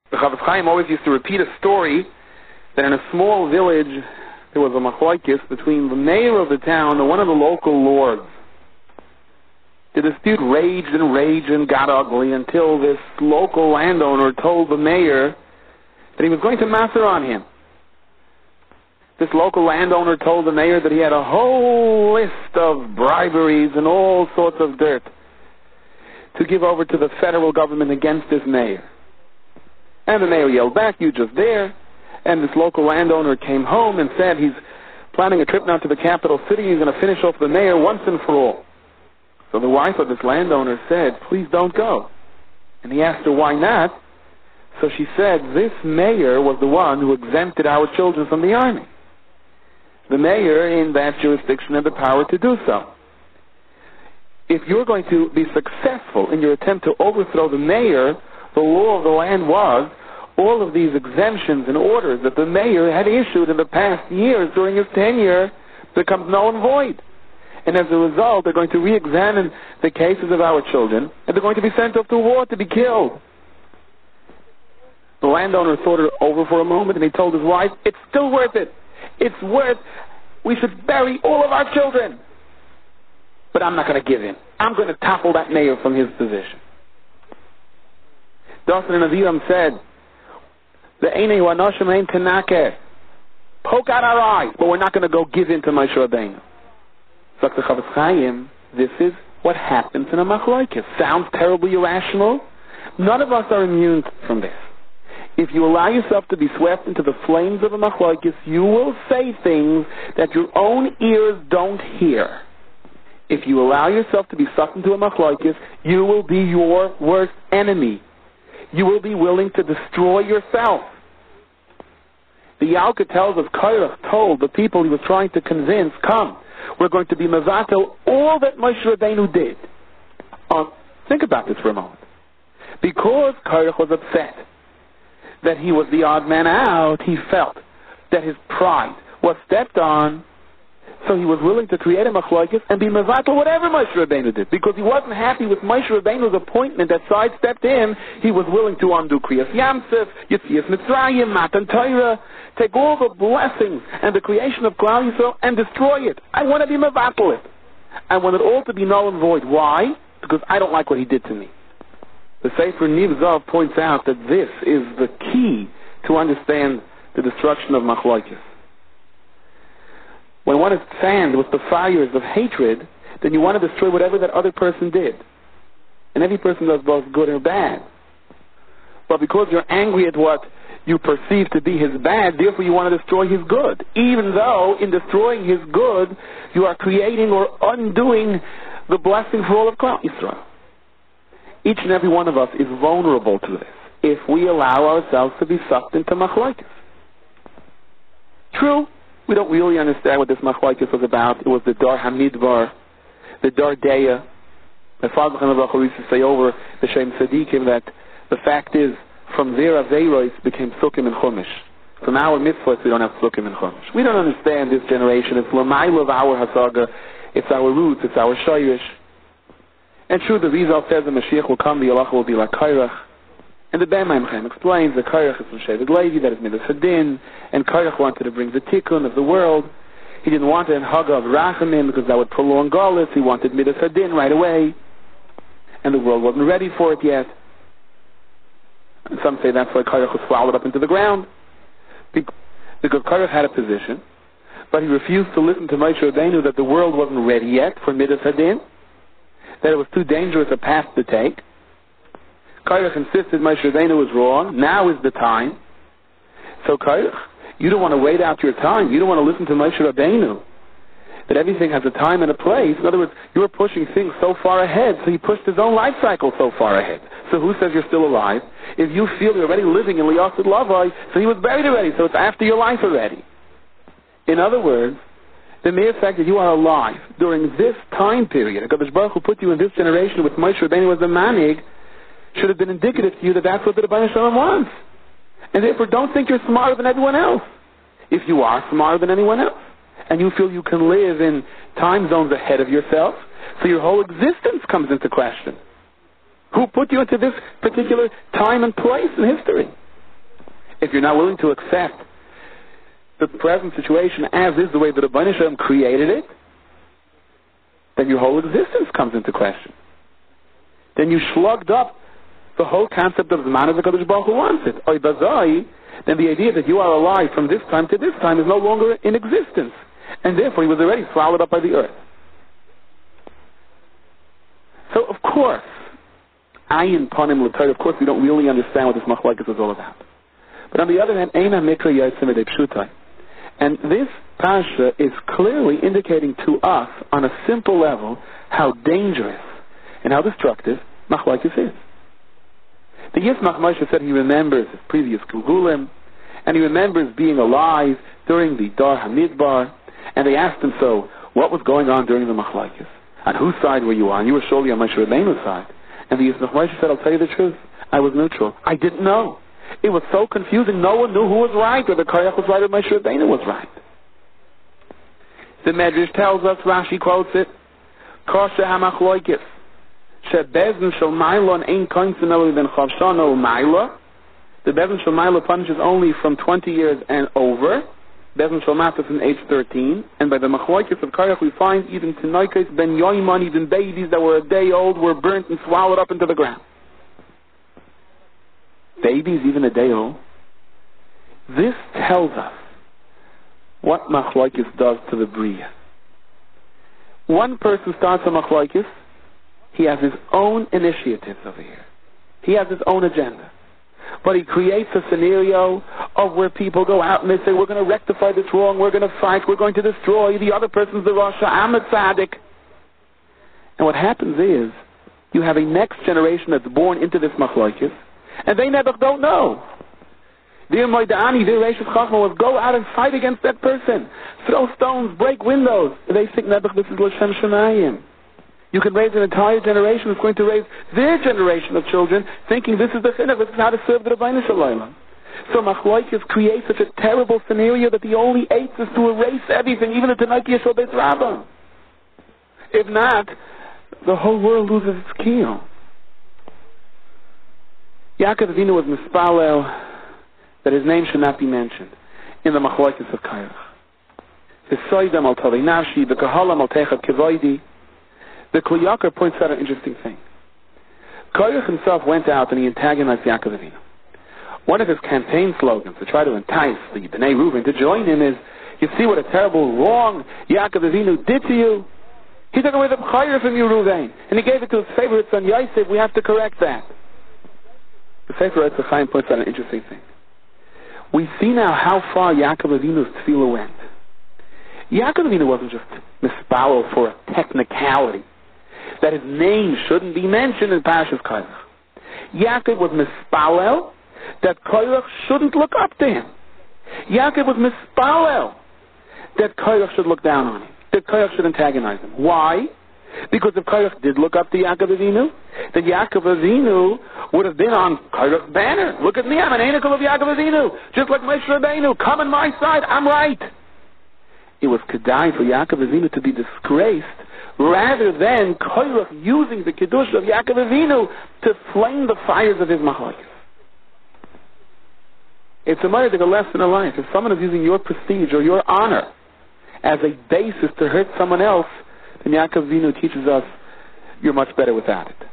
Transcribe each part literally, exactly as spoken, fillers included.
The Chafetz Chaim always used to repeat a story that in a small village there was a machlokes between the mayor of the town and one of the local lords. The dispute raged and raged and got ugly until this local landowner told the mayor that he was going to massacre on him. This local landowner told the mayor that he had a whole list of briberies and all sorts of dirt to give over to the federal government against this mayor. And the mayor yelled back, "You just dare." And this local landowner came home and said he's planning a trip now to the capital city. He's going to finish off the mayor once and for all. So the wife of this landowner said, "Please don't go." And he asked her, "Why not?" So she said, "This mayor was the one who exempted our children from the army. The mayor in that jurisdiction had the power to do so. If you're going to be successful in your attempt to overthrow the mayor, the law of the land was all of these exemptions and orders that the mayor had issued in the past years during his tenure becomes null and void. And as a result, they're going to re-examine the cases of our children, and they're going to be sent off to war to be killed." The landowner thought it over for a moment, and he told his wife, "It's still worth it. It's worth, we should bury all of our children. But I'm not going to give in. I'm going to topple that mayor from his position." Dasan and Aviram said, "The Einei Wanoshim Ein Tanakeh. Poke out our eyes, but we're not going to go give in to Moshe Rabbeinu." So the Chafetz Chaim, this is what happens in a machlokes. Sounds terribly irrational. None of us are immune from this. If you allow yourself to be swept into the flames of a machlokes, you will say things that your own ears don't hear. If you allow yourself to be sucked into a machlokes, you will be your worst enemy. You will be willing to destroy yourself. The Yalkut tells us Korach told the people he was trying to convince, "Come, we're going to be mevatel all that Moshe Rabbeinu did." Um, think about this for a moment. Because Korach was upset that he was the odd man out, he felt that his pride was stepped on, so he was willing to create a machlokes and be mevatel whatever Moshe Rabbeinu did. Because he wasn't happy with Moshe Rabbeinu's appointment that sidestepped him, he was willing to undo Kriyas Yamsef, Yitzias Mitzrayim, Matan Torah, take all the blessings and the creation of Klal Yisrael and destroy it. I want to be mevatel it. I want it all to be null and void. Why? Because I don't like what he did to me. The Sefer Niv Zav points out that this is the key to understand the destruction of machlokes. When one is fanned with the fires of hatred, then you want to destroy whatever that other person did. And every person does both good or bad. But because you're angry at what you perceive to be his bad, therefore you want to destroy his good. Even though in destroying his good, you are creating or undoing the blessing for all of Klal Yisrael. Each and every one of us is vulnerable to this if we allow ourselves to be sucked into machlokes. True, we don't really understand what this machlokes was about. It was the Dar Hamidbar, the Dar Deya. My father used to say over the Shem Tzadikim that the fact is, from their Aveiros became Sukkim and Chumash. From our mitzvahs, we don't have Sukkim and Chumash. We don't understand this generation. It's L'mayla of our Hasaga. It's our roots. It's our Shayrish. And true, the Rizal says the Mashiach will come, the Allah will be like Korach. And the Ben Maimchem explains that Korach is from Shevet Levi, that is Midas Hadin, and Korach wanted to bring the Tikkun of the world. He didn't want an Haga of Rachamim because that would prolong Galus. He wanted Midas Hadin right away. And the world wasn't ready for it yet. And some say that's why Korach was swallowed up into the ground. Because Korach had a position, but he refused to listen to Moshe Rabbeinu that the world wasn't ready yet for Midas Hadin, that it was too dangerous a path to take. Korach insisted Moshe Rabbeinu was wrong. Now is the time. So Korach, you don't want to wait out your time. You don't want to listen to Moshe Rabbeinu, that everything has a time and a place. In other words, you were pushing things so far ahead, so he pushed his own life cycle so far ahead. So who says you're still alive? If you feel you're already living in Liyasid Lavai, so he was buried already, so it's after your life already. In other words, the mere fact that you are alive during this time period, HaKadosh Baruch Hu put you in this generation with Moshe Rabbeinu as a manig, should have been indicative to you that that's what the Rebbeinu Shalom wants. And therefore don't think you're smarter than everyone else. If you are smarter than anyone else, and you feel you can live in time zones ahead of yourself, so your whole existence comes into question. Who put you into this particular time and place in history? if you're not willing to accept the present situation as is the way that the Rebbeinu Shalom created it, then your whole existence comes into question. Then you slugged up the whole concept of Zman as the Kadosh Baruch Hu wants it. Oy bazai, then the idea that you are alive from this time to this time is no longer in existence. And therefore he was already swallowed up by the earth. So of course, ayin panim l'Torah, of course we don't really understand what this machlokes is all about. But on the other hand, eina mikra yotzei midei pshutai. And this Pasha is clearly indicating to us on a simple level how dangerous and how destructive machlokes is. The Yismach Moshe said he remembers his previous Gulgulim, and he remembers being alive during the Dar HaMidbar, and they asked him, so, what was going on during the machlokes? On whose side were you on? You were surely on Moshe Rabbeinu's side. And the Yismach Moshe said, I'll tell you the truth. I was neutral. I didn't know. It was so confusing. No one knew who was right, whether Korach was right or Moshe Rabbeinu was right. The Medrash tells us, Rashi quotes it, Kosher HaMachloikis, Shebezin Shel Maila Ein Koinsin Elo Ben Chavshana Maila. The Bezin Shel Maila punishes only from twenty years and over. Bezin Shel Mata from age thirteen. And by the Machloikis of Korach we find even Tinoikos Ben Yoiman, even babies that were a day old, were burnt and swallowed up into the ground. Babies even a day old. This tells us what machlokes does to the bria. One person starts a machlokes, he has his own initiatives over here. He has his own agenda. But he creates a scenario of where people go out and they say, we're going to rectify this wrong, we're going to fight, we're going to destroy, the other person's the Rasha, I'm a tzaddik. And what happens is, you have a next generation that's born into this machlokes, and they never don't know. Dear Moidani, dear Reishis Chachma, will go out and fight against that person. Throw stones, break windows. They think Nebuch, this is L'Shem Shemayim. You can raise an entire generation that's going to raise their generation of children thinking this is the chinuch, this is how to serve the Rebbeinu Shalom. So machlokes creates such a terrible scenario that the only eight is to erase everything, even the Tanakh Yeshua Beis Rabbah. If not, the whole world loses its keel. Yaakov Avinu was mispalel that his name should not be mentioned in the machlokes of Korach. V'soidam al tovei nafshi, v'kahalam al techad kevoidi. The Kli Yakar points out an interesting thing. Korach himself went out and he antagonized Yaakov Avinu. One of his campaign slogans to try to entice the Bnei Reuven to join him is, you see what a terrible wrong Yaakov Avinu did to you? He took away the b'chayr from you, Reuven, and he gave it to his favorite son Yosef. We have to correct that. The Sefer Eitz Chaim points out an interesting thing. We see now how far Yaakov Avinu's tefillah went. Yaakov Avinu wasn't just mispalel for a technicality that his name shouldn't be mentioned in Parashas Korach. Yaakov was mispalel that Korach shouldn't look up to him. Yaakov was mispalel that Korach should look down on him, that Korach should antagonize him. Why? Because if Korach did look up to Yaakov Avinu, then Yaakov Avinu would have been on Korach's banner. Look at me, I'm an anakel of Yaakov Avinu. Just like Moshe Rabbeinu, come on my side, I'm right. It was kedai for Yaakov Avinu to be disgraced rather than Korach using the Kiddush of Yaakov Avinu to flame the fires of his machlokes. It's a myriad lesson in life. If someone is using your prestige or your honor as a basis to hurt someone else, then Yaakov Avinu teaches us you're much better without it.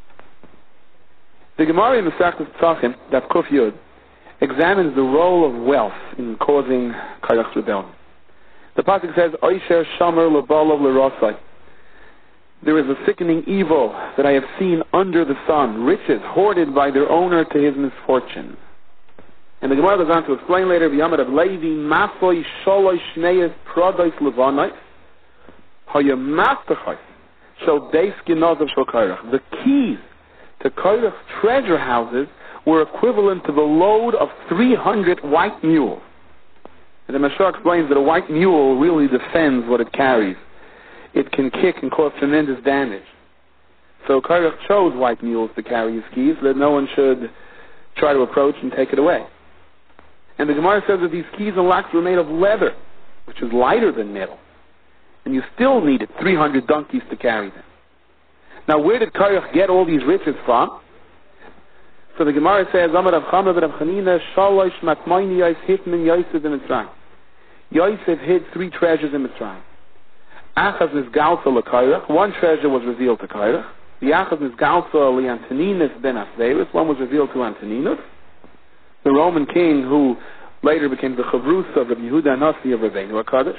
The Gemara in the Masechtas Tzachim, that Kuf Yud, examines the role of wealth in causing Korach's rebellion. The pasuk says, "Oisher Shomer Lebalov Lerosai." There is a sickening evil that I have seen under the sun, riches hoarded by their owner to his misfortune. And the Gemara goes on to explain later, "V'yamad of Levi Masoi Sholoi Shneis Prodois Levanais Hayamastachai Shel Deis Ginaz of Shel Korach." The keys to Korach's treasure houses were equivalent to the load of three hundred white mules. And the Mashar explains that a white mule really defends what it carries. It can kick and cause tremendous damage. So Korach chose white mules to carry his keys so that no one should try to approach and take it away. And the Gemara says that these keys and locks were made of leather, which is lighter than metal. And you still needed three hundred donkeys to carry them. Now where did Korach get all these riches from? So the Gemara says, Amar Rav Chama Rav Chanina, Shalosh Matmayni Yos Hitman Yosef in Mitzrayim. Yosef hid three treasures in Mitzrayim. Achaz Nizgalsa LeKairach, one treasure was revealed to Kairach. The Achaz Nizgalsa LeAntoninus ben Asveris, one was revealed to Antoninus, the Roman king who later became the Chavrus of Rabbi Yehuda Nasi of Rabbeinu HaKadosh.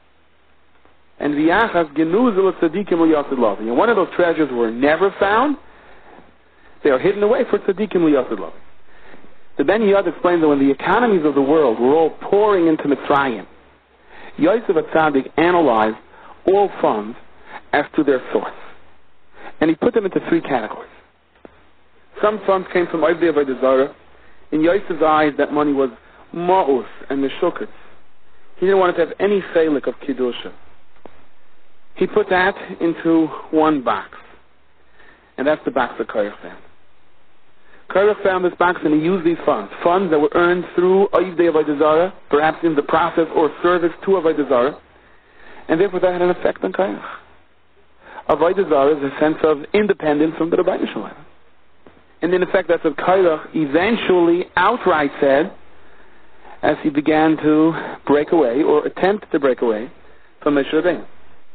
And the Achaz Genuzah LeTzadikim LeYasid Lavi. And one of those treasures were never found. They are hidden away for Tzadikim LeYasid Lavi. The Ben Yad explained that when the economies of the world were all pouring into Mitzrayim, Yosef HaTzadik analyzed all funds as to their source. And he put them into three categories. Some funds came from Oivdei Avodah Zarah. In Yosef's eyes, that money was ma'us and meshuketz. He didn't want it to have any chelik of Kiddusha. He put that into one box. And that's the box that Kairach found. Kairach found this box and he used these funds. Funds that were earned through Oivdei Avodah Zarah, perhaps in the process or service to Avodah Zarah. And therefore that had an effect on Kairach. Avodah Zarah is a sense of independence from the Rebbeinu Shalom. And in effect that's what Kairach eventually outright said as he began to break away or attempt to break away from Moshe Rabbeinu.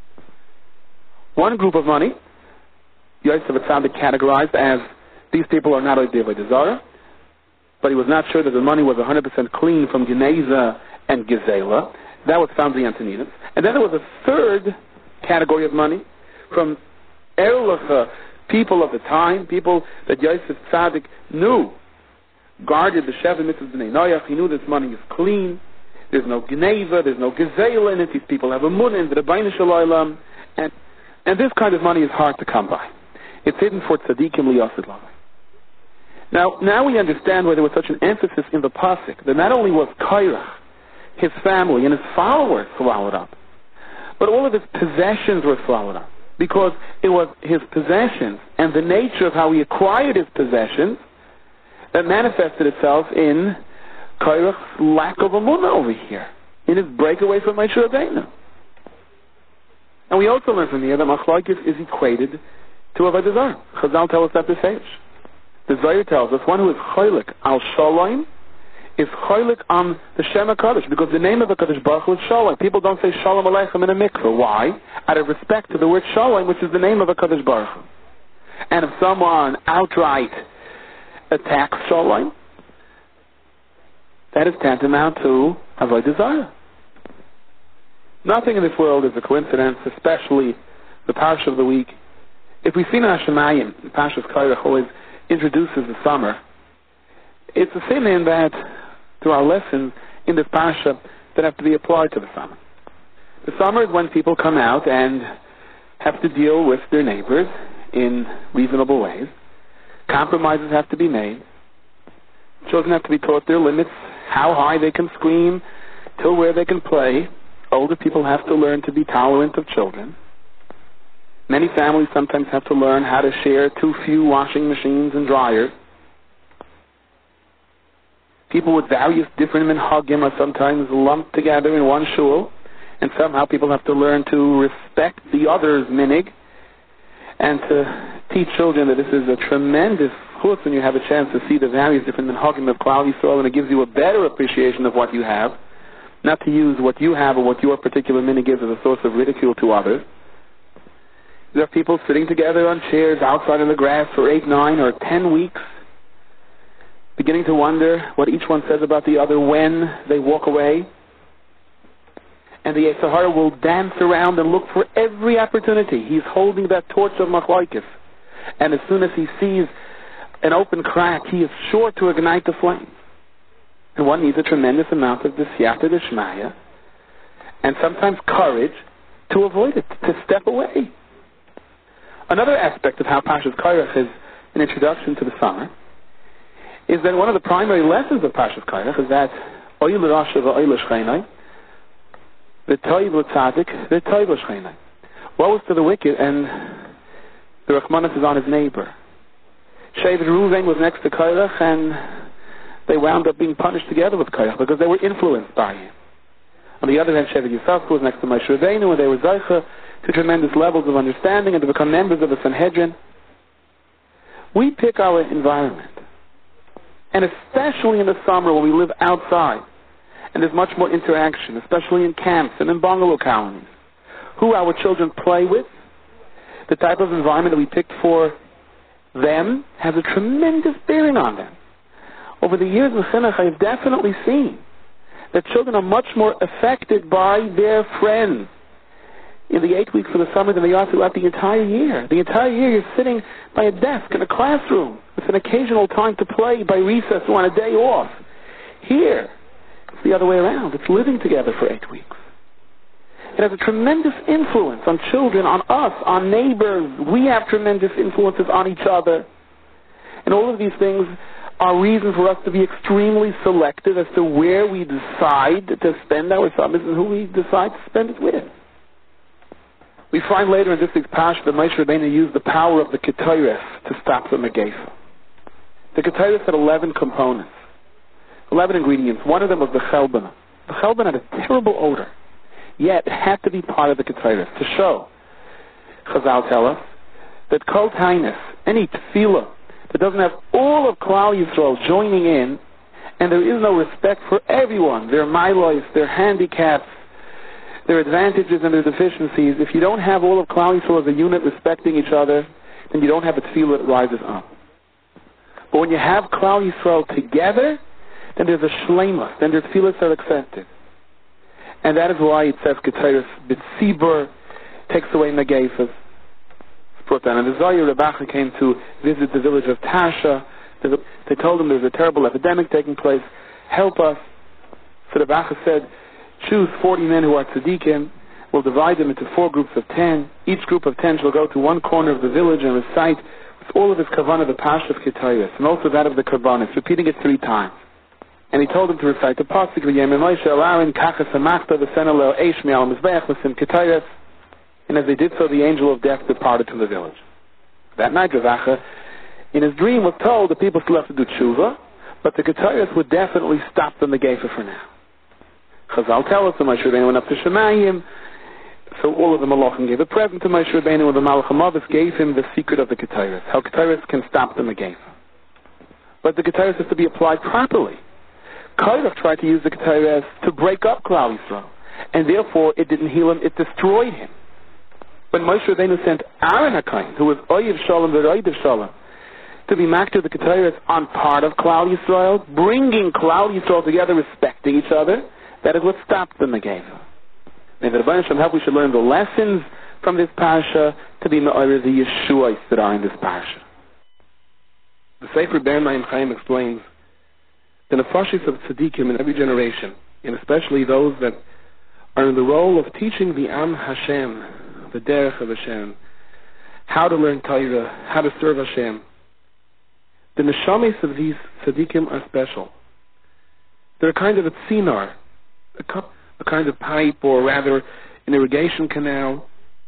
One group of money, Yosef HaTzadik categorized as these people are not Oivdei Avodah Zarah, but he was not sure that the money was one hundred percent clean from Geneza and Gezela. That was found in the Antoninus. And then there was a third category of money from Erlich, people of the time, people that Yosef HaTzadik knew, guarded the Sheva Mitzvahs B'nai Noach. He knew this money is clean. There's no Geneza, there's no Gezela in it. These people have a munah in the Rebbeinu Shalom. And And this kind of money is hard to come by. It's hidden for tzadikim liyasid lavi. Now, now we understand why there was such an emphasis in the pasuk that not only was Kairach, his family and his followers swallowed up, but all of his possessions were swallowed up, because it was his possessions and the nature of how he acquired his possessions that manifested itself in Kairach's lack of emunah over here, in his breakaway from Moshe Rabbeinu. And we also learn from here that Machlokes is equated to Avodah Zarah. Chazal tell us that this age. The Zohar tells us one who is cholik al shalom is cholik on the Shem HaKadosh, because the name of the Kadosh Baruch Hu is Shalom. People don't say Shalom Aleichem in a mikveh. Why? Out of respect to the word Shalom, which is the name of the Kadosh Baruch Hu. And if someone outright attacks Shalom, that is tantamount to Avodah Zarah. Nothing in this world is a coincidence, especially the Parsha of the week. If we see in Hashemayim, the Parsha of Kairach always introduces the summer, it's the same in that to our lessons in this Parsha that have to be applied to the summer. The summer is when people come out and have to deal with their neighbors in reasonable ways. Compromises have to be made. Children have to be taught their limits, how high they can scream, till where they can play. Older people have to learn to be tolerant of children. Many families sometimes have to learn how to share too few washing machines and dryers. People with various different minhagim are sometimes lumped together in one shul, and somehow people have to learn to respect the other's minig and to teach children that this is a tremendous chus when you have a chance to see the various different minhagim of Klal Yisrael, and it gives you a better appreciation of what you have. Not to use what you have or what your particular minig is as a source of ridicule to others. There are people sitting together on chairs outside in the grass for eight, nine, or ten weeks, beginning to wonder what each one says about the other when they walk away. And the Yetzer Hara will dance around and look for every opportunity. He's holding that torch of Machlokes. And as soon as he sees an open crack, he is sure to ignite the flame. And one needs a tremendous amount of Siyata D'Shmaya and sometimes courage to avoid it, to step away. Another aspect of how Parshas Kairach is an introduction to the summer is that one of the primary lessons of Parshas Kairach is that Oy l'Rasha v'Oy l'Shcheinai, v'Toiv l'Tzadik v'Toiv l'Shcheinai. Woe is to the wicked, and the Rachmanis is on his neighbor. Shevet Reuven was next to Kairach, and they wound up being punished together with Kairach because they were influenced by him. On the other hand, Shevet Yisachar was next to Moshe Rabbeinu, and they were Zaycha to tremendous levels of understanding and to become members of the Sanhedrin. We pick our environment. And especially in the summer when we live outside, and there's much more interaction, especially in camps and in bungalow colonies. Who our children play with, the type of environment that we picked for them, has a tremendous bearing on them. Over the years in Chinuch, I have definitely seen that children are much more affected by their friends in the eight weeks of the summer than they are throughout the entire year. The entire year you're sitting by a desk in a classroom. It's an occasional time to play by recess or on a day off. Here, it's the other way around. It's living together for eight weeks. It has a tremendous influence on children, on us, on neighbors. We have tremendous influences on each other. And all of these things are reasons for us to be extremely selective as to where we decide to spend our summers and who we decide to spend it with. We find later in this week's Parsha that Moshe Rabbeinu used the power of the Ketores to stop the Megeifa. The Ketores had eleven components, eleven ingredients. One of them was the Chelbana. The Chelbana had a terrible odor, yet it had to be part of the Ketores to show, Chazal tell us, that Kol Tainus, any tefillah that doesn't have all of Klal Yisrael joining in, and there is no respect for everyone, their milos, their handicaps, their advantages and their deficiencies, if you don't have all of Klal Yisrael as a unit respecting each other, then you don't have a tefillah that rises up. But when you have Klal Yisrael together, then there's a shleimus, then their tefillahs are accepted. And that is why it says Ketores B'tzibur takes away Megeifas. Brought down. And the Zohar Rebbe came to visit the village of Tasha. They told him there's a terrible epidemic taking place. Help us. So Rebbe said, choose forty men who are tzaddikim. We'll divide them into four groups of ten. Each group of ten shall go to one corner of the village and recite with all of his kavanah the Parsha of Ketores, and also that of the Karbanis, repeating it three times. And he told them to recite the pasuk v'yemei Moshe el Aaron kachas hamachta v'sena leo eish me'al mizbeach v'sim Ketores. And as they did so, the angel of death departed from the village. That night, Ravacha, in his dream, was told the people still have to do tshuva, but the Ketores would definitely stop the Megeifa for now. Chazal tell us that Moshe Rabbeinu went up to Shemayim, so all of the Malachim gave a present to Moshe Rabbeinu, and the Malach HaMavis gave him the secret of the Ketores, how Ketores can stop the Megeifa. But the Ketores has to be applied properly. Korach tried to use the Ketores to break up Klal Yisrael, and therefore it didn't heal him, it destroyed him. When Moshe Rabbeinu sent Aaron HaKohen, who was Oyev Shalom v'Roidev Shalom, to be makter the Ketores on part of Klal Yisrael, bringing Klal Yisrael together, respecting each other, that is what stopped the Megeifa. May the Rebbeinu Shem help we should learn the lessons from this Parsha to be me'orer the Yeshuos that are in this Parsha. The Sefer Be'er Mayim Chaim explains the nefashis of tzaddikim in every generation, and especially those that are in the role of teaching the Am Hashem, the derech of Hashem, how to learn Torah, how to serve Hashem. The neshamis of these tzaddikim are special. They're a kind of a tzinar, a, co- a kind of pipe, or rather an irrigation canal,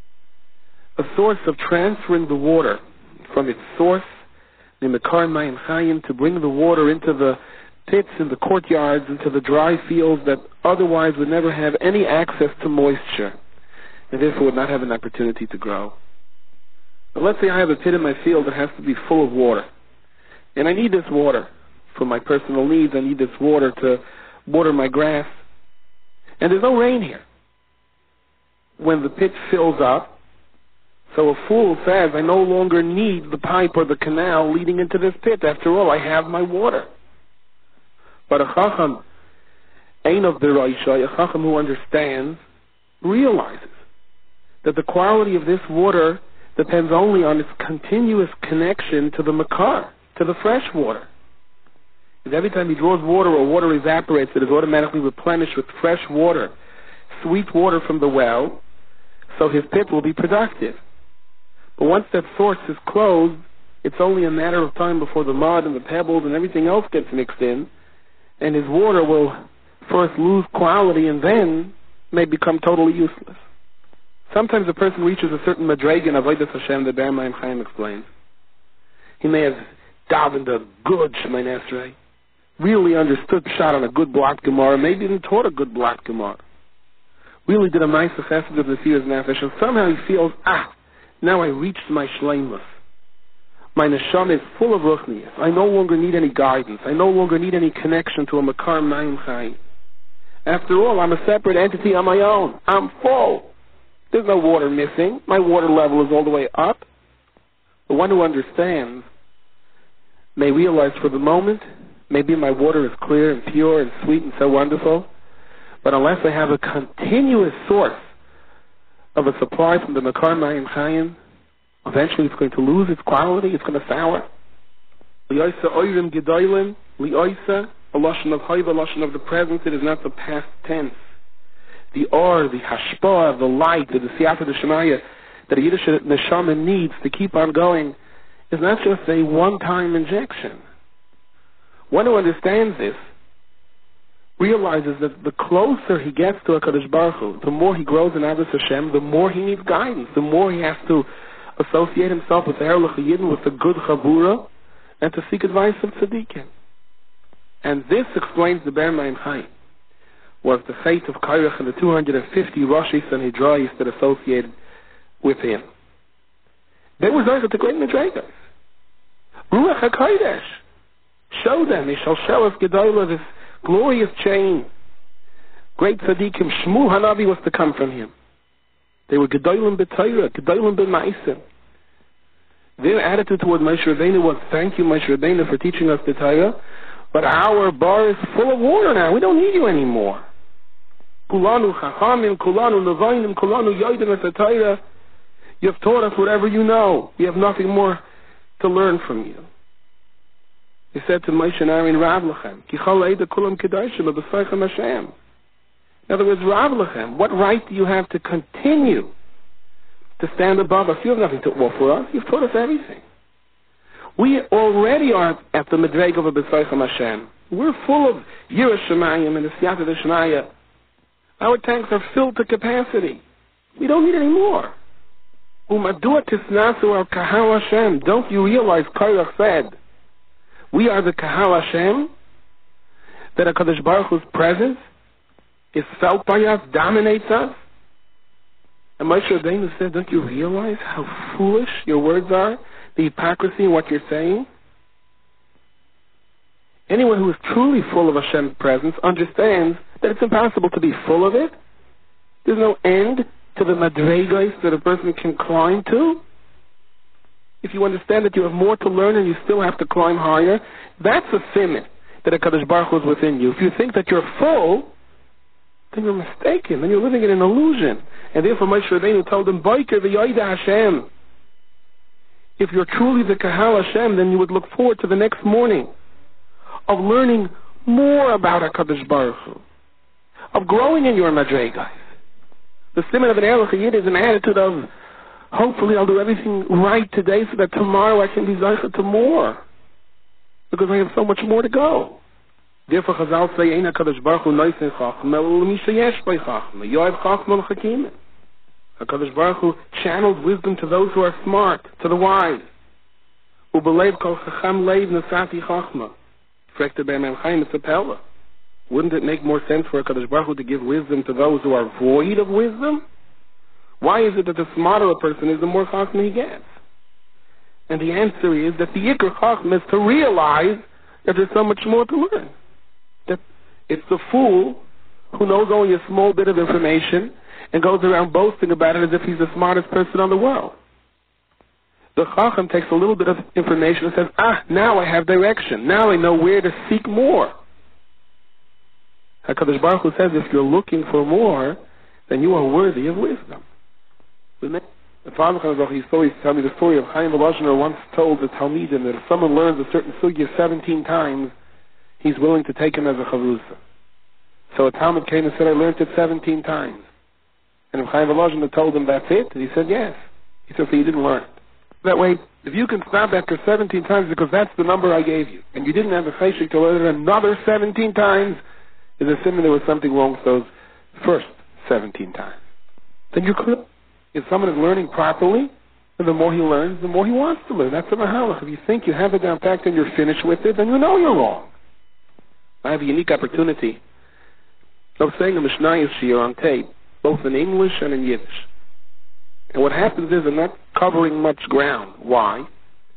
a source of transferring the water from its source, the Mekar Mayim Chayim, to bring the water into the pits and the courtyards, into the dry fields that otherwise would never have any access to moisture, and therefore would not have an opportunity to grow. But let's say I have a pit in my field that has to be full of water, and I need this water for my personal needs. I need this water to water my grass, and there's no rain here. When the pit fills up, so a fool says, I no longer need the pipe or the canal leading into this pit. After all, I have my water. But a chacham, ein of the Raisha, a chacham who understands, realizes that the quality of this water depends only on its continuous connection to the makar, to the fresh water. Because every time he draws water or water evaporates, it is automatically replenished with fresh water, sweet water from the well, so his pit will be productive. But once that source is closed, it's only a matter of time before the mud and the pebbles and everything else gets mixed in, and his water will first lose quality and then may become totally useless. Sometimes a person reaches a certain madregan of Avodas Hashem, the Be'er Mayim Chaim explains. He may have davened a good Shemoneh Esrei, really understood Pshat on a good block Gemara, maybe even taught a good block Gemara, really did a Ma'aseh Chesed of the Sir's Nefesh, and somehow he feels, ah, now I reached my shleimus. My neshama is full of ruchnius. I no longer need any guidance. I no longer need any connection to a makar mayim chai. After all, I'm a separate entity on my own. I'm full. There's no water missing. My water level is all the way up. The one who understands may realize for the moment, maybe my water is clear and pure and sweet and so wonderful, but unless I have a continuous source of a supply from the makar mayim chayim, eventually it's going to lose its quality, it's going to sour. Li'oisa oirim gedolim, li'oisa, a lashon of hayva, a lashon of the present, it is not the past tense. The or, the hashpah, the light, the siyata, the shemaya, that a Yiddish neshama needs to keep on going, is not just a one-time injection. One who understands this realizes that the closer he gets to HaKadosh Baruch Hu, the more he grows in Adas Hashem, the more he needs guidance, the more he has to associate himself with the Erlich Yidden, with the good Chabura, and to seek advice of Tzaddikim. And this explains the Ber Mayim Chai, was the fate of Kairach and the two hundred fifty Roshis and Hidrayis that associated with him. They were those at the great Midragas. Ruach HaKodesh. Show them, they shall show us Gedolah, this glorious chain. Great Tzaddikim, Shmuel Hanavi was to come from him. They were Gedolim B'Torah, Gedolim B'Maisim. Their attitude toward Moshe Rabbeinu was, thank you, Moshe Rabbeinu, for teaching us the Torah, but our bar is full of water now. We don't need you anymore. Kulanu Chachamim, Kulanu Nevainim, Kulanu Yodim Es HaTorah. You've taught us whatever you know. We have nothing more to learn from you. He said to Moshe and Aaron, Rav Lechem, Ki Chol Eida Kulam Kedoshim, B'Saychem Hashem. In other words, Rav Lechem, what right do you have to continue to stand above us? You have nothing to offer us. You've taught us everything. We already are at the Medreg of a B'Saychem Hashem. We're full of Yiras Shemayim and the Siyata D'Shmaya. Our tanks are filled to capacity. We don't need any more. Umadua Tisnasu al Kahal Hashem. Don't you realize, Kairach said, we are the Kahal Hashem, that HaKadosh Baruch Hu's presence is felt by us, dominates us. And Moshe Rabbeinu said, don't you realize how foolish your words are? The hypocrisy in what you're saying? Anyone who is truly full of Hashem's presence understands that it's impossible to be full of it. There's no end to the madregas that a person can climb to. If you understand that you have more to learn and you still have to climb higher, that's a siman that HaKadosh Baruch Hu is within you. If you think that you're full, then you're mistaken. Then you're living in an illusion. And therefore Moshe Rabbeinu told him, Boiker v'yoida Hashem. If you're truly the Kahal Hashem, then you would look forward to the next morning of learning more about HaKadosh Baruch Hu, of growing in your madregas. The siman of an Erlich Yid is an attitude of, hopefully I'll do everything right today so that tomorrow I can be zeicha to more, because I have so much more to go. Therefore Chazal say, Ein HaKadosh Baruch Hu noisen chachma, el mi sheyesh bei chachma, yoav chachma l'chakim. HaKadosh Baruch Hu channels wisdom to those who are smart, to the wise. Ubelev kol chacham leiv nasati chachma. Frekte bei Mem Chaim it's a pella. Wouldn't it make more sense for HaKadosh Baruch Hu to give wisdom to those who are void of wisdom? Why is it that the smarter a person is, the more chachma he gets? And the answer is that the ikar chachma is to realize that there's so much more to learn. That it's the fool who knows only a small bit of information and goes around boasting about it as if he's the smartest person on the world. The chacham takes a little bit of information and says, ah, now I have direction. Now I know where to seek more. HaKadosh Baruch Hu says, if you're looking for more, then you are worthy of wisdom. The Father HaKadosh used to always tell me the story of Chaim Volozhiner once told the Talmidim that if someone learns a certain sugya seventeen times, he's willing to take him as a chavrusa. So a Talmud came and said, I learned it seventeen times. And if Chaim Volozhiner told him that's it, he said, yes. He said, so you didn't learn it. That way, if you can stop after seventeen times because that's the number I gave you, and you didn't have the cheshik to learn it another seventeen times, is a simon there was something wrong with those first seventeen times. Then you could. If someone is learning properly, and the more he learns, the more he wants to learn. That's a mahalach. If you think you have it down packed and you're finished with it, then you know you're wrong. I have a unique opportunity of saying a Mishnayos shiur on tape, both in English and in Yiddish. And what happens is I'm not covering much ground. Why?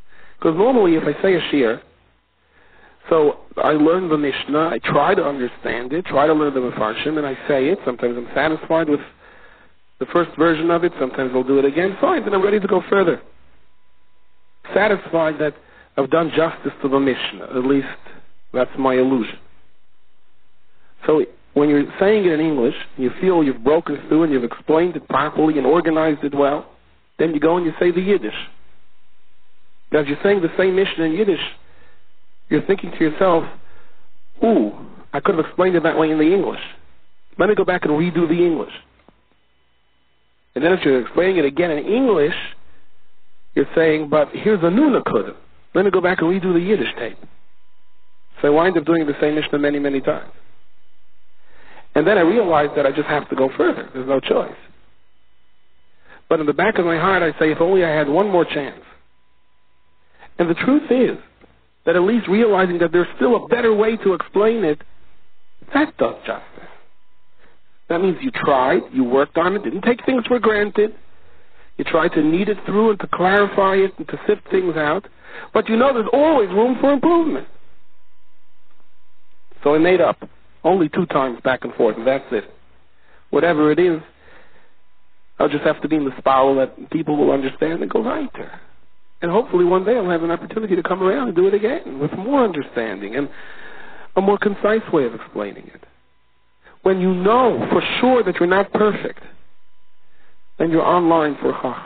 Because normally if I say a shir, so I learn the Mishnah, I try to understand it, try to learn the Mefarshim, and I say it. Sometimes I'm satisfied with the first version of it, sometimes I'll do it again, fine, then I'm ready to go further. Satisfied that I've done justice to the Mishnah, at least that's my illusion. So when you're saying it in English, you feel you've broken through and you've explained it properly and organized it well, then you go and you say the Yiddish. Now if you're saying the same Mishnah in Yiddish, you're thinking to yourself, ooh, I could have explained it that way in the English. Let me go back and redo the English. And then if you're explaining it again in English, you're saying, but here's a new nakuda. Let me go back and redo the Yiddish tape. So I wind up doing the same Mishnah many, many times. And then I realized that I just have to go further. There's no choice. But in the back of my heart, I say, if only I had one more chance. And the truth is that at least realizing that there's still a better way to explain it, that does justice. That means you tried, you worked on it, didn't take things for granted. You tried to knead it through and to clarify it and to sift things out. But you know there's always room for improvement. So I made up only two times back and forth, and that's it. Whatever it is, I'll just have to be in the spiral that people will understand and go weiter. And hopefully one day I'll have an opportunity to come around and do it again with more understanding and a more concise way of explaining it. When you know for sure that you're not perfect, then you're online for Chachma.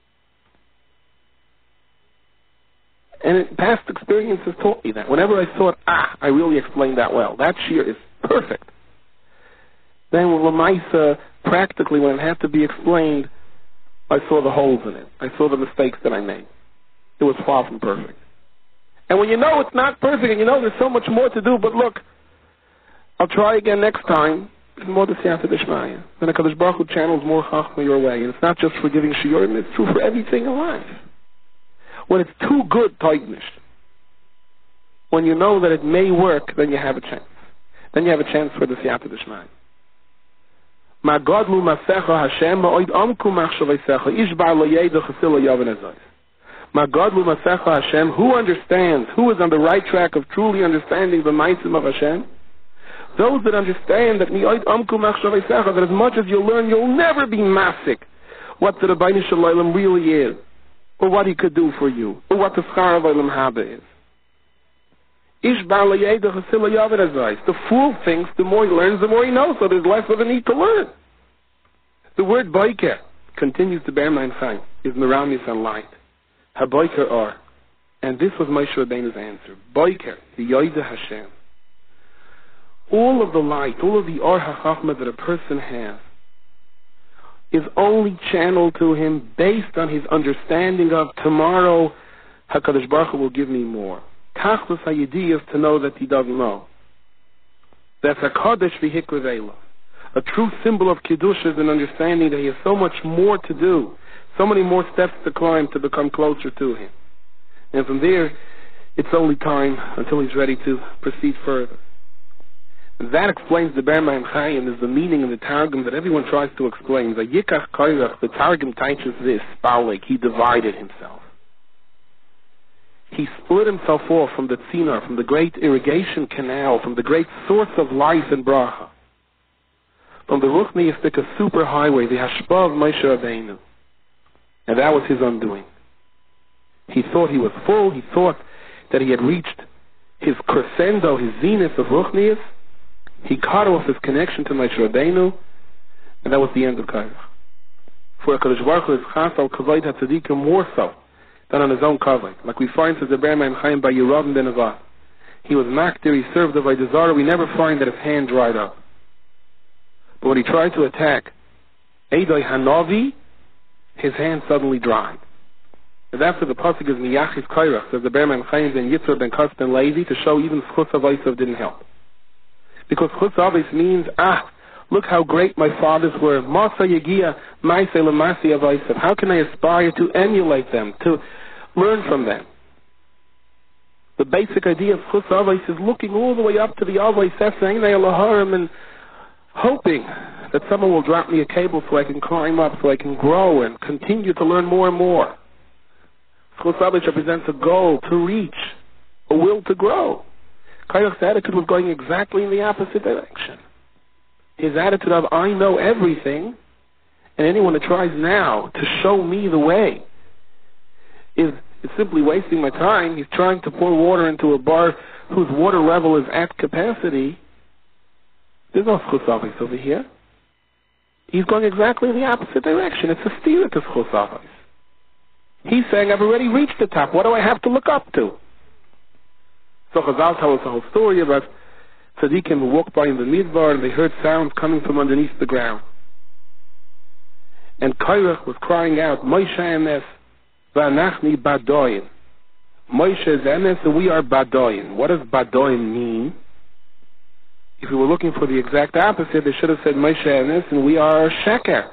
And it, past experience has taught me that. Whenever I thought, ah, I really explained that well, that shir is perfect, then with Lamaisa, practically when it had to be explained, I saw the holes in it. I saw the mistakes that I made. It was far from perfect. And when you know it's not perfect and you know there's so much more to do, but look, I'll try again next time, it's more the Siyata Deshmaya. Then HaKadosh Baruch Hu channels more Chachma your way. And it's not just for giving shiurim, it's true for everything in life. When it's too good, Teignish, when you know that it may work, then you have a chance. Then you have a chance for the Siyata Deshmaya. Ma godlu masecha Hashem ma'oid amku machshaveisecha ishbar lo yedu chasila yavan ezayis. Ma godlu masecha Hashem, who understands, who is on the right track of truly understanding the maisim of Hashem? Those that understand that ma'oid amku machshaveisecha, that as much as you learn, you'll never be masik what the Rebbeinu Shalom really is, or what he could do for you, or what the Schar of Olam Haba is. The fool thinks the more he learns, the more he knows, so there's less of a need to learn. The word boiker continues to bear my sign, is Meramis and light. Ha-boiker or. And this was Moshe Rabbeinu's answer. Boiker, the Yoida Hashem. All of the light, all of the Or HaChachma that a person has is only channeled to him based on his understanding of tomorrow, HaKadosh Baruch Hu will give me more. Tachlis HaYediyah is to know that he doesn't know. That's a Kodesh v'Hikra. A true symbol of Kiddush is an understanding that he has so much more to do, so many more steps to climb to become closer to him. And from there, it's only time until he's ready to proceed further. And that explains the Ber Mayim Chayim, is the meaning in the Targum that everyone tries to explain. The Yikach Koirach, the Targum teaches this, Spaulik, he divided himself. He split himself off from the Tzinar, from the great irrigation canal, from the great source of life and bracha, from the Ruchniistic super highway, the Hashpah of Moshe Rabbeinu. And that was his undoing. He thought he was full, he thought that he had reached his crescendo, his zenith of Ruchnius. He cut off his connection to Moshe Rabbeinu, and that was the end of Kairach. For HaKadosh Baruch Hu is chas al kavod hatzadikim more so than on his own kavod. Like we find, says the Ber Mayim Chayim by Yeravim ben Avad. He was makdir, he served the Avodah Zarah. We never find that his hand dried up. But when he tried to attack Eidoi Hanavi, his hand suddenly dried. And after the pasuk is Miyachis Kairach, says the Ber Mayim Chayim ben Yitzhak ben Kas ben Levi, to show even Schutz Avaisav didn't help. Because Chutz Avos means, ah, look how great my fathers were. Masa Yegia, Maaseh Lemasi Avaisav. How can I aspire to emulate them, to learn from them? The basic idea of Chutz Avos is looking all the way up to the Avos Sefeinei Laharim and hoping that someone will drop me a cable so I can climb up, so I can grow and continue to learn more and more. Chus Abayis represents a goal to reach, a will to grow. Kairach's attitude was going exactly in the opposite direction. His attitude of, I know everything, and anyone that tries now to show me the way is, is simply wasting my time. He's trying to pour water into a bar whose water level is at capacity. There's no Chus Abayis over here. He's going exactly in the opposite direction. It's a steer to Chus Abayis. He's saying, I've already reached the top. What do I have to look up to? So Chazal tells us a whole story about tzaddikim who walked by in the midbar and they heard sounds coming from underneath the ground. And Kairach was crying out, Moshe emes v'anachni badoyin. Moshe is emes and we are badoyin. What does badoyin mean? If we were looking for the exact opposite, they should have said Moshe emes and we are sheker.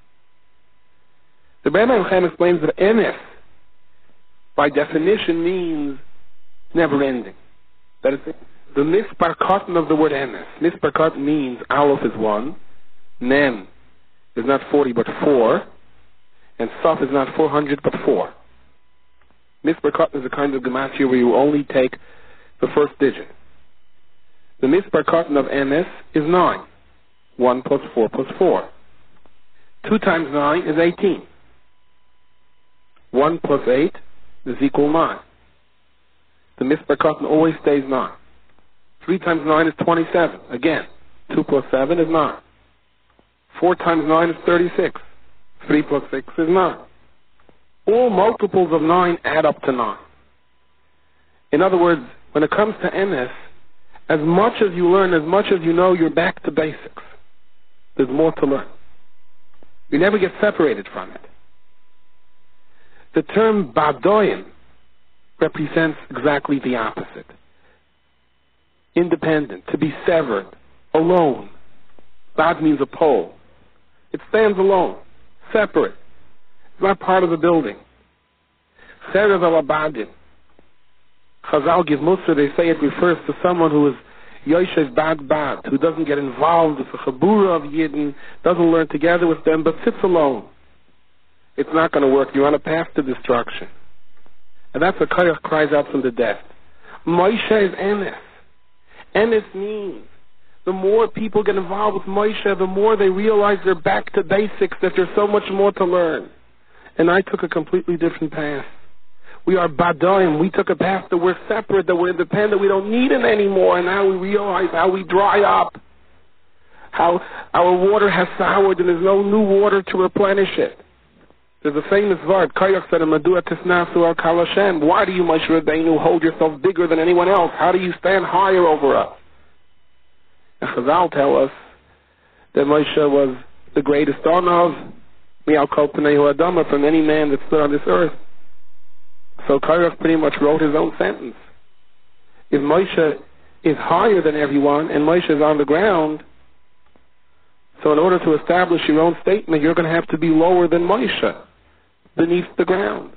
The Rebbe Chaim explains that emes, by definition, means never ending. That is the mispar cotton of the word emes. Mispar cotton means aleph is one, mem is not forty but four, and saf is not four hundred but four. Mispar cotton is a kind of gematria where you only take the first digit. The mispar cotton of emes is nine. One plus four plus four. Two times nine is eighteen. One plus eight is equal nine. The mispar cotton always stays nine. Three times nine is twenty-seven. Again, two plus seven is nine. Four times nine is thirty-six. Three plus six is nine. All multiples of nine add up to nine. In other words, when it comes to emes, as much as you learn, as much as you know, you're back to basics. There's more to learn. You never get separated from it. The term badoyin represents exactly the opposite. Independent, to be severed, alone. Bad means a pole. It stands alone, separate. It's not part of the building. Cherev el abadim. Chazal give Musar, they say it refers to someone who is Yoshev bad bad, who doesn't get involved with the chabura of Yidden, doesn't learn together with them, but sits alone. It's not going to work. You're on a path to destruction. And that's what Kairach cries out from the depth. Moshe is emes. Emes means the more people get involved with Moshe, the more they realize they're back to basics, that there's so much more to learn. And I took a completely different path. We are badoim. We took a path that we're separate, that we're independent. We don't need it anymore. And now we realize how we dry up, how our water has soured and there's no new water to replenish it. There's a famous word, Kairach said, Madua tisnasu al kal Hashem. Why do you, Moshe Rabbeinu, hold yourself bigger than anyone else? How do you stand higher over us? And Chazal tell us that Moshe was the greatest son of Mi'al Kol Pnei Adama, from any man that stood on this earth. So Kairach pretty much wrote his own sentence. If Moshe is higher than everyone and Moshe is on the ground, so in order to establish your own statement, you're going to have to be lower than Moshe, beneath the ground.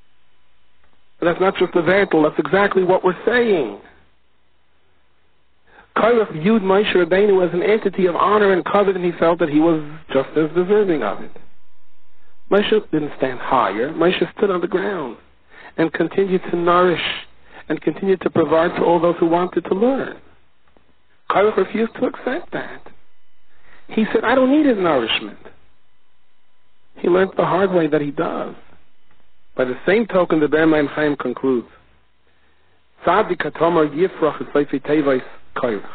But that's not just a vertical, that's exactly what we're saying. Kairach viewed Moshe Rabbeinu as an entity of honor and covet, and he felt that he was just as deserving of it. Moshe didn't stand higher. Moshe stood on the ground and continued to nourish and continued to provide for all those who wanted to learn. Kairach refused to accept that. He said, I don't need his nourishment. He learned the hard way that he does. By the same token, the Ber Maim Chaim concludes, Tzadik hatomar yifrach esayfi tevais Kairach.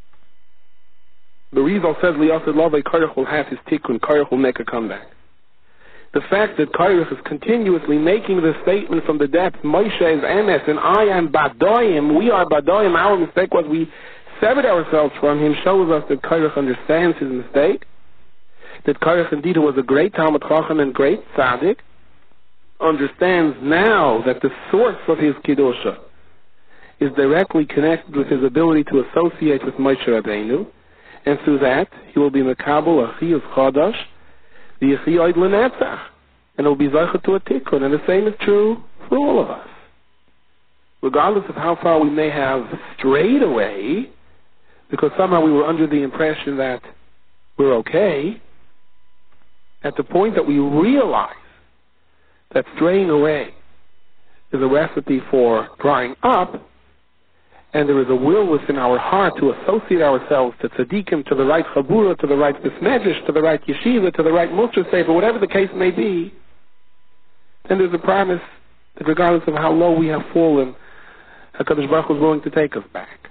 The Rizal says, Liyasid Lavai Kairach will have his tikkun, Kairach will make a comeback. The fact that Kairach is continuously making the statement from the depths, Moshe is emes and I am badoim, we are badoim, our mistake was we severed ourselves from him, shows us that Kairach understands his mistake, that Kairach indeed, who was a great Talmud Chacham and great tzaddik, understands now that the source of his Kiddusha is directly connected with his ability to associate with Moshe Rabbeinu, and through that he will be Mekabel Achiyus Chadash, the Yechiyod L'Netzach, and it will be Zaycha to a Tikkun, and the same is true for all of us. Regardless of how far we may have strayed away, because somehow we were under the impression that we're okay, at the point that we realize that straying away is a recipe for drying up, and there is a will within our heart to associate ourselves to tzaddikim, to the right chabura, to the right bismedrash, to the right yeshiva, to the right mussar sefer, whatever the case may be, then there's a promise that regardless of how low we have fallen, HaKadosh Baruch Hu is willing to take us back.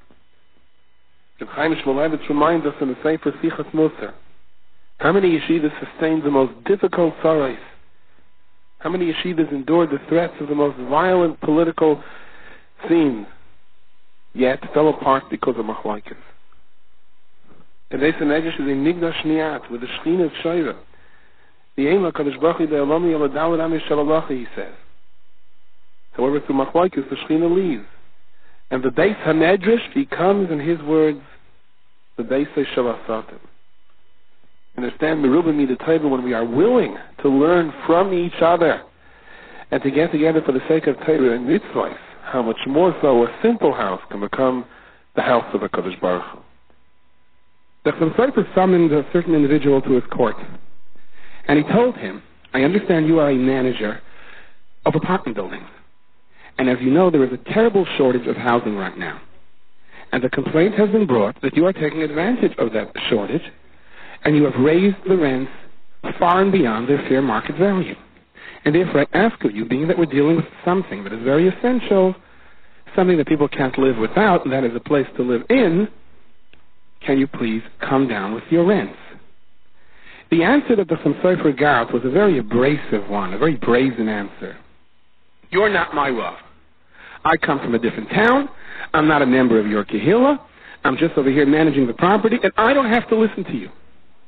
And Chaim Shmulevitz reminds us in the Sefer Sichas Musar, how many yeshivas sustained the most difficult sorrows? How many yeshivas endured the threats of the most violent political scenes, yet fell apart because of machlokes? And Beis HaMedrash is a nigna shniat with the shechina of Shoira. The Eima Kadosh Baruch Hu Be'olami Yoladal Rami Shalalacha, he says. However, through machlokes, the shechina leaves, and the Beis HaMedrash becomes, in his words, the Beis HaShalasatim. Understand, Merubah Midatayva, when we are willing to learn from each other and to get together for the sake of Torah and mitzvahs, how much more so a simple house can become the house of the Kadosh Baruch Hu. The Chassam Sofer summoned a certain individual to his court, and he told him, I understand you are a manager of apartment buildings, and as you know, there is a terrible shortage of housing right now, and the complaint has been brought that you are taking advantage of that shortage, and you have raised the rents far and beyond their fair market value. And therefore I ask of you, being that we're dealing with something that is very essential, something that people can't live without, and that is a place to live in, can you please come down with your rents? The answer that the Chassam Sofer got was a very abrasive one, a very brazen answer. You're not my Rav. I come from a different town. I'm not a member of your Kehillah. I'm just over here managing the property, and I don't have to listen to you.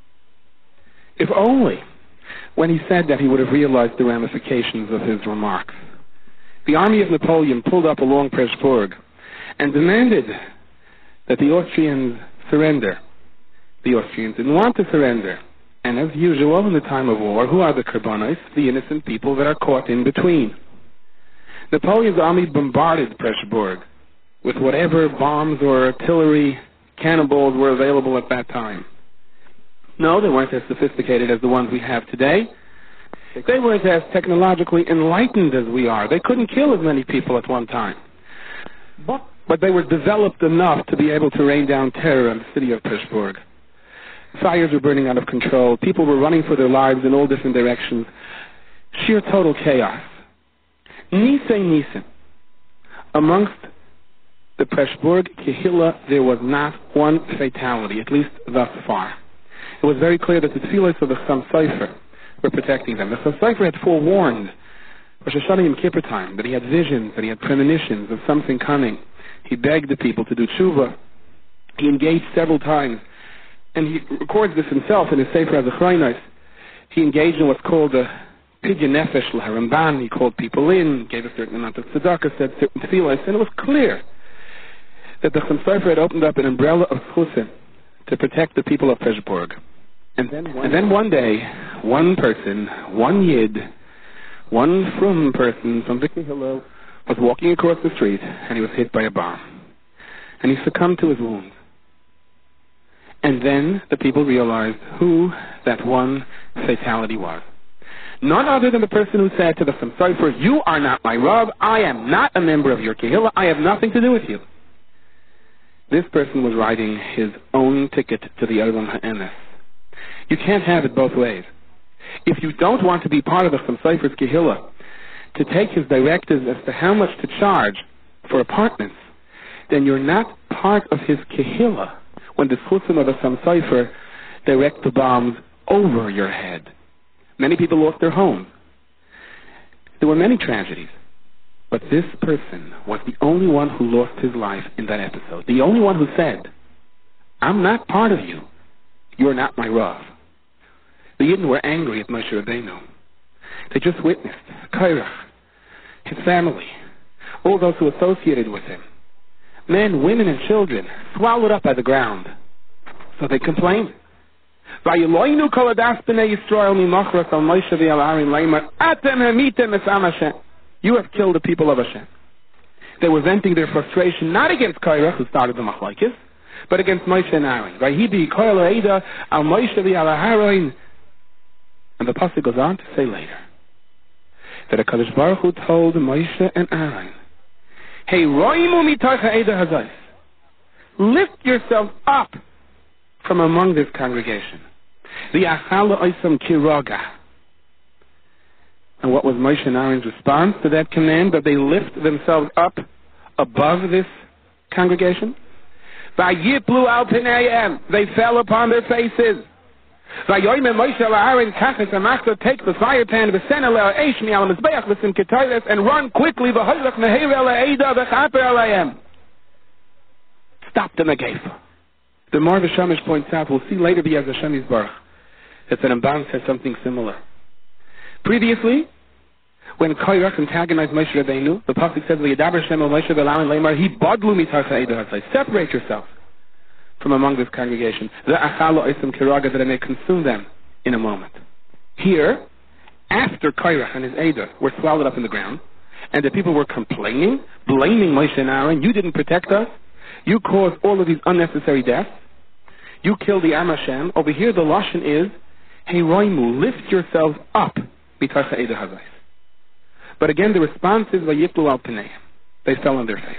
If only, when he said that, he would have realized the ramifications of his remarks. The army of Napoleon pulled up along Pressburg and demanded that the Austrians surrender. The Austrians didn't want to surrender. And as usual in the time of war, who are the Karbonos? The innocent people that are caught in between. Napoleon's army bombarded Pressburg with whatever bombs or artillery, cannonballs were available at that time. No, they weren't as sophisticated as the ones we have today. They weren't as technologically enlightened as we are. They couldn't kill as many people at one time. But, but they were developed enough to be able to rain down terror on the city of Pressburg. Fires were burning out of control. People were running for their lives in all different directions. Sheer total chaos. Nisei Nissen. Amongst the Pressburg Kehillah, there was not one fatality, at least thus far. It was very clear that the tefillos of the Chassam Sofer were protecting them. The Chassam Sofer had forewarned Rosh Hashanah Yom Kippur time that he had visions, that he had premonitions of something coming. He begged the people to do tshuva. He engaged several times, and he records this himself in his Sefer HaZichronos. He engaged in what's called a pidyon nefesh l'haramban. He called people in, gave a certain amount of tzedakah, said certain tefillos, and it was clear that the Chassam Sofer had opened up an umbrella of chusim to protect the people of Pressburg. And then, and then one day, one person, one yid, one frum person from the Kehillah was walking across the street, and he was hit by a bomb. And he succumbed to his wounds. And then the people realized who that one fatality was. None other than the person who said to the Chassam Sofer, you are not my Rav, I am not a member of your Kehillah, I have nothing to do with you. This person was writing his own ticket to the Olam Ha'emes. You can't have it both ways. If you don't want to be part of the Chassam Sofer's Kehillah, to take his directives as to how much to charge for apartments, then you're not part of his Kehillah when the chutzim of the Chassam Sofer direct the bombs over your head. Many people lost their homes. There were many tragedies. But this person was the only one who lost his life in that episode. The only one who said, I'm not part of you. You're not my Rav. The Yidden were angry at Moshe Rabbeinu. They just witnessed Kairach, his family, all those who associated with him, men, women, and children, swallowed up by the ground. So they complained. You have killed the people of Hashem. They were venting their frustration not against Kairach, who started the machlokes, but against Moshe and Aaron. And the pasuk goes on to say later that HaKadosh Baruch Hu told Moshe and Aaron, Hey, roimu mitocha eda hazayis. Lift yourself up from among this congregation. The achala oisam kiroga. And what was Moshe and Aaron's response to that command, that they lift themselves up above this congregation? Vayiplu al pneihem. They fell upon their faces. Vayoyme Moshe Aaron kachas amachta, take the fire pan v'sena le'eish mi'al mizbeach v'sim ketoiles, and run quickly v'hoylech meheir le'eda v'chaper alayim. Stop the Megefah. The Mar V'Shamish points out, we'll see later the Yaz Hashem Yisbarach, that the Ramban says something similar. Previously, when Korach antagonized Moshe Rabbeinu, the pasuk says, "V'yadaber Shem el Moshe v'Aaron leimar hi badlu mitarcha eda hazay." Separate yourself from among this congregation. The achalo oisem kiraga, that I may consume them in a moment. Here, after Korach and his Eda were swallowed up in the ground, and the people were complaining, blaming Moshe and Aaron, you didn't protect us, you caused all of these unnecessary deaths, you killed the Am Hashem. Over here the lashon is, Hey roimu, lift yourselves up, mitarcha eda hazay. But again the response is, vayiplu al pneihem. They fell on their face.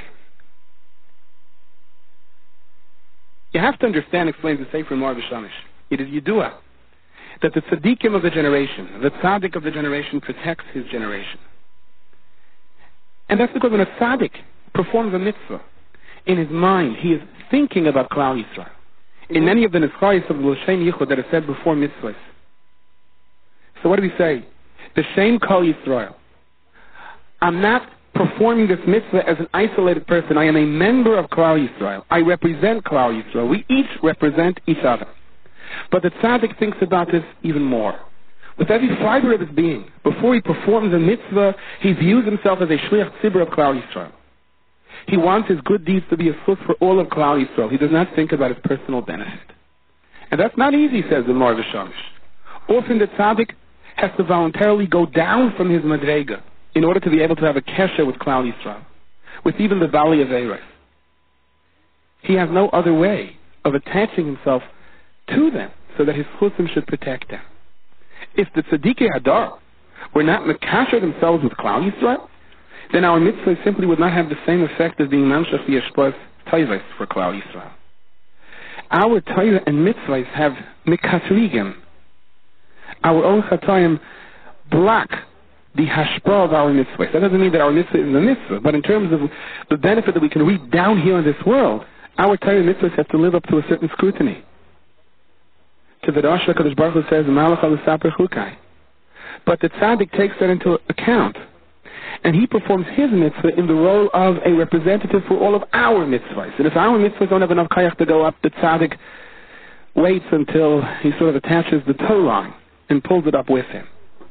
You have to understand, explains the Sefer Mar V'Shamish, it is Yidua, that the tzaddikim of the generation, the tzaddik of the generation, protects his generation. And that's because when a tzaddik performs a mitzvah, in his mind he is thinking about Klal Yisrael. In many of the Neschayis of the L'Shem Yichud that are said before mitzvahs. So what do we say? The Shem Kol Yisrael. I'm not performing this mitzvah as an isolated person. I am a member of Klal Yisrael. I represent Klal Yisrael. We each represent each other. But the tzaddik thinks about this even more. With every fiber of his being, before he performs a mitzvah, he views himself as a shliach tzibur of Klal Yisrael. He wants his good deeds to be a source for all of Klal Yisrael. He does not think about his personal benefit. And that's not easy, says the Mar V'Shamish. Often the tzaddik has to voluntarily go down from his madrega in order to be able to have a kesher with Klal Yisrael, with even the valley of Eretz. He has no other way of attaching himself to them so that his chusim should protect them. If the tzaddikei hadar were not mekasher themselves with Klal Yisrael, then our mitzvah simply would not have the same effect as being mamshach v'yeshpos tayvos for Klal Yisrael. Our Torah and mitzvahs have mikasrigim. Our own chatayim block the hashpah of our mitzvahs. That doesn't mean that our mitzvah is a mitzvah, but in terms of the benefit that we can read down here in this world, our Torah and mitzvahs have to live up to a certain scrutiny. To the Rosh HaKadosh Baruch Hu says, Malach al-Saper Chukai. But the tzaddik takes that into account. And he performs his mitzvah in the role of a representative for all of our mitzvahs. And if our mitzvahs don't have enough kayach to go up, the tzaddik waits until he sort of attaches the tow line and pulls it up with him.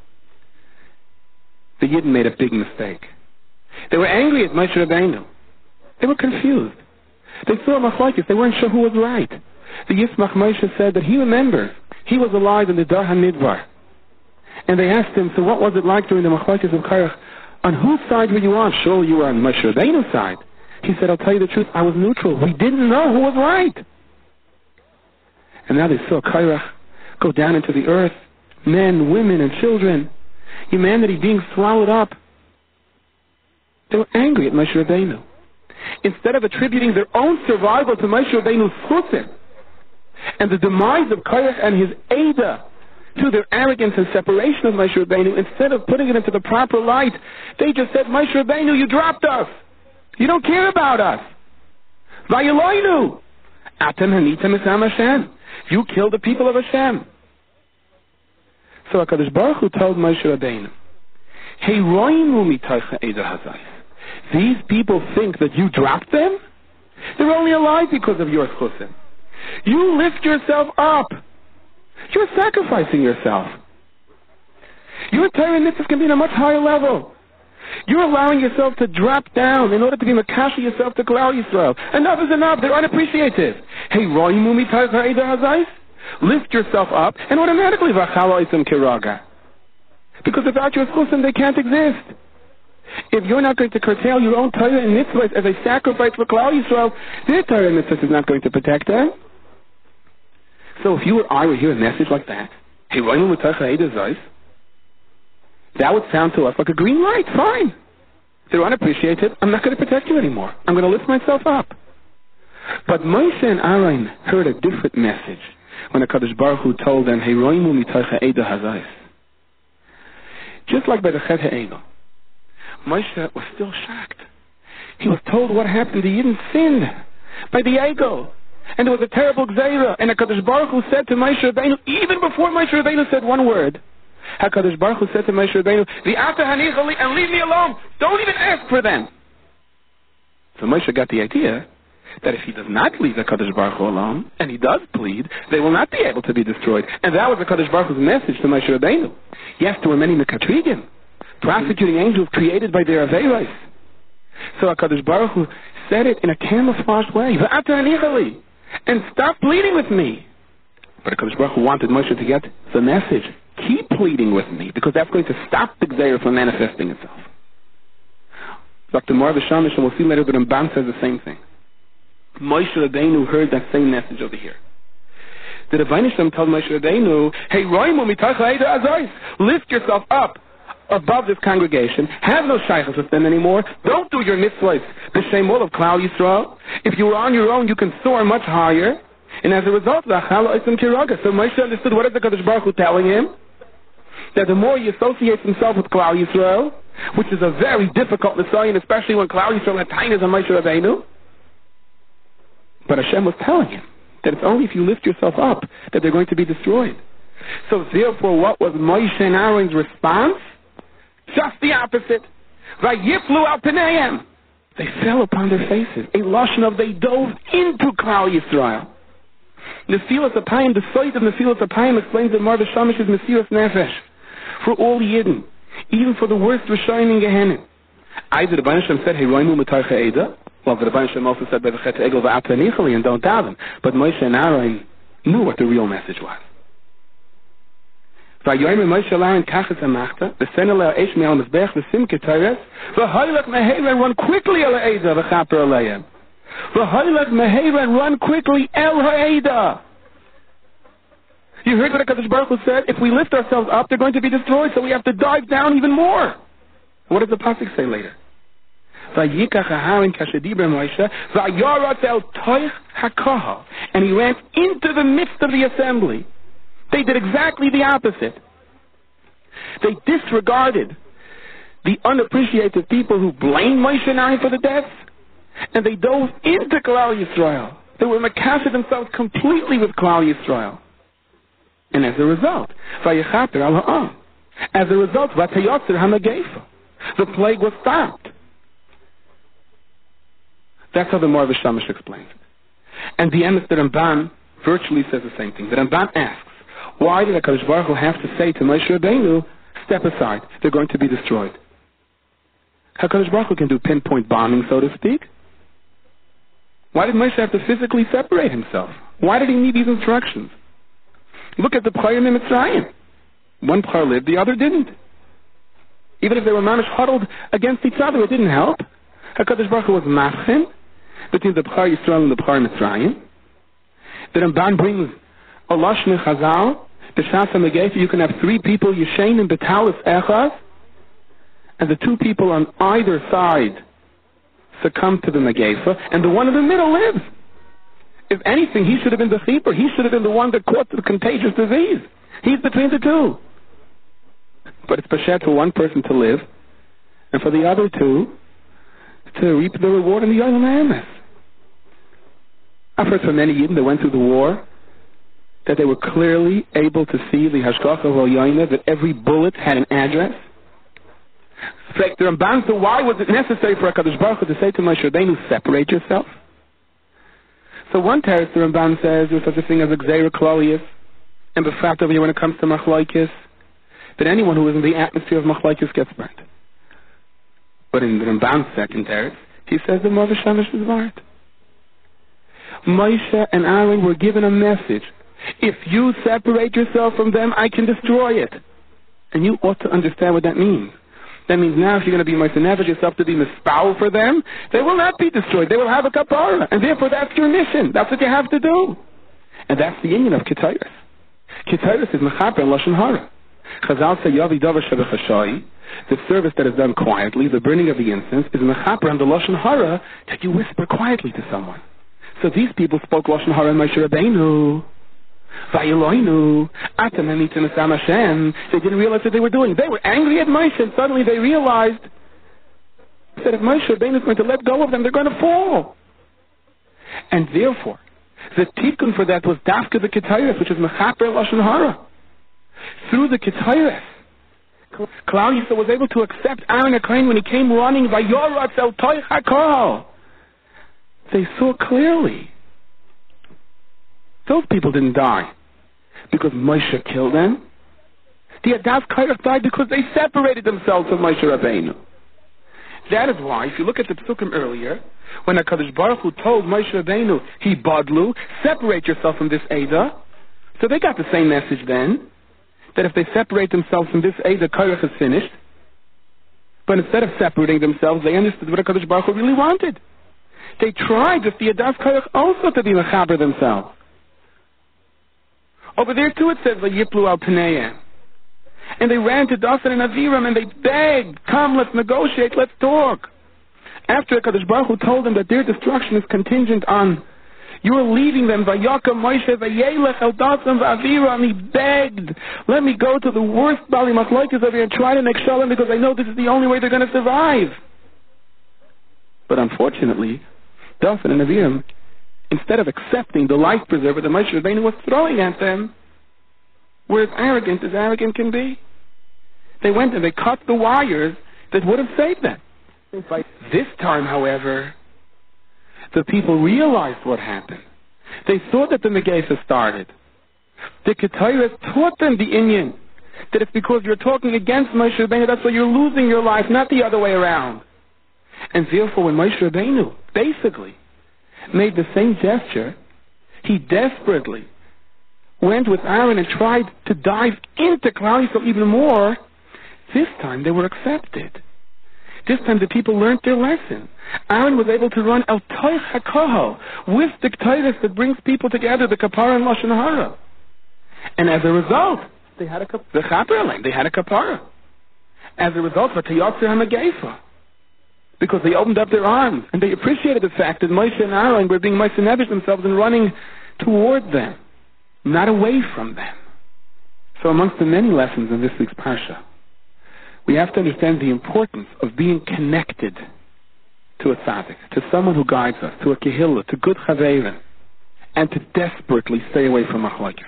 The Yidden made a big mistake. They were angry at Moshe Rabbeinu. They were confused. They saw a machlokes. They weren't sure who was right. The Yismach Moshe said that he remembers he was alive in the Dar HaMidbar. And they asked him, so what was it like during the machlokes of Korach? On whose side were you on? Surely you were on Moshe Rabbeinu's side. He said, I'll tell you the truth, I was neutral. We didn't know who was right. And now they saw Korach go down into the earth, men, women, and children, humanity being swallowed up. They were angry at Moshe Rabbeinu. Instead of attributing their own survival to Moshe Rabbeinu's chutzim and the demise of Korach and his Eda, to their arrogance and separation of Moshe Rabbeinu, instead of putting it into the proper light, they just said, Moshe Rabbeinu, you dropped us. You don't care about us. Vayeloinu. Atem hanitem es Am Hashem. You killed the people of Hashem. So HaKadosh Baruch Hu told Moshe Rabbeinu, Hey roimu mitarcha eda hazay. These people think that you dropped them? They're only alive because of your chusim. You lift yourself up. You're sacrificing yourself. Your Torah mitzvahs can be on a much higher level. You're allowing yourself to drop down in order to be makashi yourself to Klal Yisrael. Enough is enough. They're unappreciative. Hey, roimu mitarcha eda hazay. Lift yourself up, and automatically v'achala oisem kiraga. Because without your chusim, they can't exist. If you're not going to curtail your own Torah and mitzvahs as a sacrifice for Klal Yisrael, their Torah and mitzvahs is not going to protect them. So if you or I would hear a message like that, hey, roimu mitarcha eda hazay, That would sound to us like a green light. Fine. They're unappreciated. I'm not going to protect you anymore. I'm going to lift myself up. But Moshe and Aaron heard a different message when the Kadosh Baruch Hu told them, "Heiroimu mitoch ha'eda hazayis." Just like by the Chet Ha'egel, Moshe was still shocked. He was told what happened. He didn't sin by the Egel. And there was a terrible gzeira. And the Kadosh Baruch Hu said to Moshe Rabbeinu, even before Moshe Rabbeinu said one word, HaKadosh Baruch Hu said to Moshe Rabbeinu, "V'ata hanichali," and leave me alone. Don't even ask for them. So Moshe got the idea that if he does not leave the Kadosh Baruch Hu alone, and he does plead, they will not be able to be destroyed. And that was the Kadosh Baruch Hu's message to Moshe Rabbeinu. Yes, there were many Mekatrigim, prosecuting angels created by their Aveiros. So HaKadosh Baruch Hu said it in a camouflaged way, "V'ata hanichali," and stop pleading with me. But HaKadosh Baruch Hu wanted Moshe to get the message. Keep pleading with me, because that's going to stop the Gzeira from manifesting itself. Doctor Mar V'Shamish, and we'll see later that Ramban says the same thing. Moshe Rabbeinu heard that same message over here. The Rebbeinu Shem told Moshe Rabbeinu, "Hey, Roimu mitach ha'eda hazayis, lift yourself up above this congregation. Have no shaychus with them anymore. Don't do your mitzvahs b'shem all of Klal Yisrael. If you were on your own, you can soar much higher." And as a result, the Achala Oisim Kiraga. So Moshe understood, what is the Kadosh Baruch Hu telling him? That the more he associates himself with Klal Yisrael, which is a very difficult Nisayon, especially when Klal Yisrael had tainas on Moshe Rabbeinu. But Hashem was telling him that it's only if you lift yourself up that they're going to be destroyed. So therefore, what was Moshe and Aaron's response? Just the opposite. Vayiflu al pneihem. They fell upon their faces. A lashon of they dove into Klal Yisrael. Nefilas Apayim, the site of Nefilas Apayim explains that Mar V'Shamish is Mesiras Nefesh for all Yidden, even for the worst Rishonim in Gehenna. Either the Rebbeinu Shem said, "Hey, Roimu M'tar Ha'eda," well, the Rebbeinu Shem also said by the Chet Egel V'ata Nichali, and don't doubt him. But Moshe and Aaron knew what the real message was. V'yoyim Moshe Aaron Kachet Amachta, V'sen Alei Eish Me'al Mizbech V'sim Ketayres, V'haylech Meheiren, run quickly Al Ha'eda V'chaper Aleihem. V'haylech Meheiren, run quickly El Ha'eda. You heard what HaKadosh Baruch Hu said? If we lift ourselves up, they're going to be destroyed, so we have to dive down even more. What does the pasuk say later? Vayikach Aharon kashedibre Moshe, Vayarat el toich hakahal, and he ran into the midst of the assembly. They did exactly the opposite. They disregarded the unappreciated people who blamed Moshe and Aaron for the deaths, and they dove into Klal Yisrael. They were makaseh themselves completely with Klal Yisrael. And as a result, Vayechaper al ha'am. As a result, Vatayotzer ha'mageifa. The plague was stopped. That's how the Mar V'Shamish explains it. And the Emes, the Ramban, virtually says the same thing. The Ramban asks, why did HaKadosh Baruch Hu have to say to Moshe Rabbeinu, step aside, they're going to be destroyed? HaKadosh Baruch Hu can do pinpoint bombing, so to speak. Why did Moshe have to physically separate himself? Why did he need these instructions? Look at the Pcharim in Mitzrayim. One Pchar lived, the other didn't. Even if they were mamish huddled against each other, it didn't help. HaKadosh Baruch Hu was mafchin between the Pchar Yisrael and the Pchar Mitzrayim. The Ramban brings a lashon Chazal, b'shas ha'megefa, you can have three people, Yishein and Betalis Echaz, and the two people on either side succumb to the Megefa, and the one in the middle lives. If anything, he should have been the keeper. He should have been the one that caught the contagious disease. He's between the two. But it's pashat for one person to live, and for the other two to reap the reward in the Yom HaEmes. I've heard from many Yidden that went through the war that they were clearly able to see the Hashgacha V'Yoyna, that every bullet had an address. So the Ramban said, why was it necessary for HaKadosh Baruch Hu to say to Moshe Rabbeinu, separate yourself? So one teretz, the Ramban says, there's such a thing as a Gzeira Klolius, and befrat over here when it comes to Machlaikis, that anyone who is in the atmosphere of Machlaikis gets burnt. But in the Ramban's second teretz, he says the Mar V'Shamish is Vart. Moshe and Aaron were given a message. If you separate yourself from them, I can destroy it. And you ought to understand what that means. That means now if you're going to be Moshe yourself to be mispower for them, they will not be destroyed. They will have a kapara. And therefore that's your mission. That's what you have to do. And that's the union of Ketairos. Ketairos is Mechaper and Lashon Hara. Chazal say Yavi Davar Shebechashai, the service that is done quietly, the burning of the incense, is mechaper on the Lashon Hara that you whisper quietly to someone. So these people spoke Lashon Hara and Moshe Rabbeinu. Vayeloinu, Atam Enitin Asam Hashem. They didn't realize what they were doing. They were angry at Moshe, and suddenly they realized that if Moshe Rabbeinu is going to let go of them, they're going to fall. And therefore, the tikkun for that was Dafka the Ketayres, which is Mechaper Lashon Hara. Through the Ketayres, Klal Yisrael was able to accept Aaron HaKohen when he came running, Vayoratz El Toich HaKol. They saw clearly. Those people didn't die because Moshe killed them. The Adav Kairach died because they separated themselves from Moshe Rabbeinu. That is why, if you look at the Psukim earlier, when HaKadosh Baruch Hu told Moshe Rabbeinu, he badlu, separate yourself from this Eidah, so they got the same message then, that if they separate themselves from this Eidah, Kairach is finished. But instead of separating themselves, they understood what HaKadosh Baruch Hu really wanted. They tried with the Adav Kairach also to be mechaber themselves. Over there too it says, Vayiplu al Pneihem. And they ran to Dasan and Aviram and they begged, come, let's negotiate, let's talk. After HaKadosh Baruch Hu told them that their destruction is contingent on you're leaving them, Vayakam Moshe Vayelech El Dasan Aviram, he begged, let me go to the worst Bali Machlokes over here and try to make shalom because I know this is the only way they're going to survive. But unfortunately, Dasan and Aviram, instead of accepting the life preserver that Moshe Rabbeinu was throwing at them, were as arrogant as arrogant can be. They went and they cut the wires that would have saved them. This time, however, the people realized what happened. They saw that the Megillah started. The Ketayres taught them the inyan, that it's because you're talking against Moshe Rabbeinu, that's why you're losing your life, not the other way around. And therefore, when Moshe Rabbeinu basically made the same gesture, he desperately went with Aaron and tried to dive into Klal Yisrael even more. This time they were accepted. This time the people learned their lesson. Aaron was able to run El Toich HaKohel with the Ketayres that brings people together, the Kapara and Lashon Hara. And as a result, they had a the Chaper, they had a Kapara. As a result, Vatayotzer HaMegeifa. Because they opened up their arms and they appreciated the fact that Moshe and Aaron were being Moshe Nevish themselves and running toward them, not away from them. So amongst the many lessons in this week's Parsha, we have to understand the importance of being connected to a tzaddik, to someone who guides us, to a kehillah, to good chaverim, and to desperately stay away from machlokes.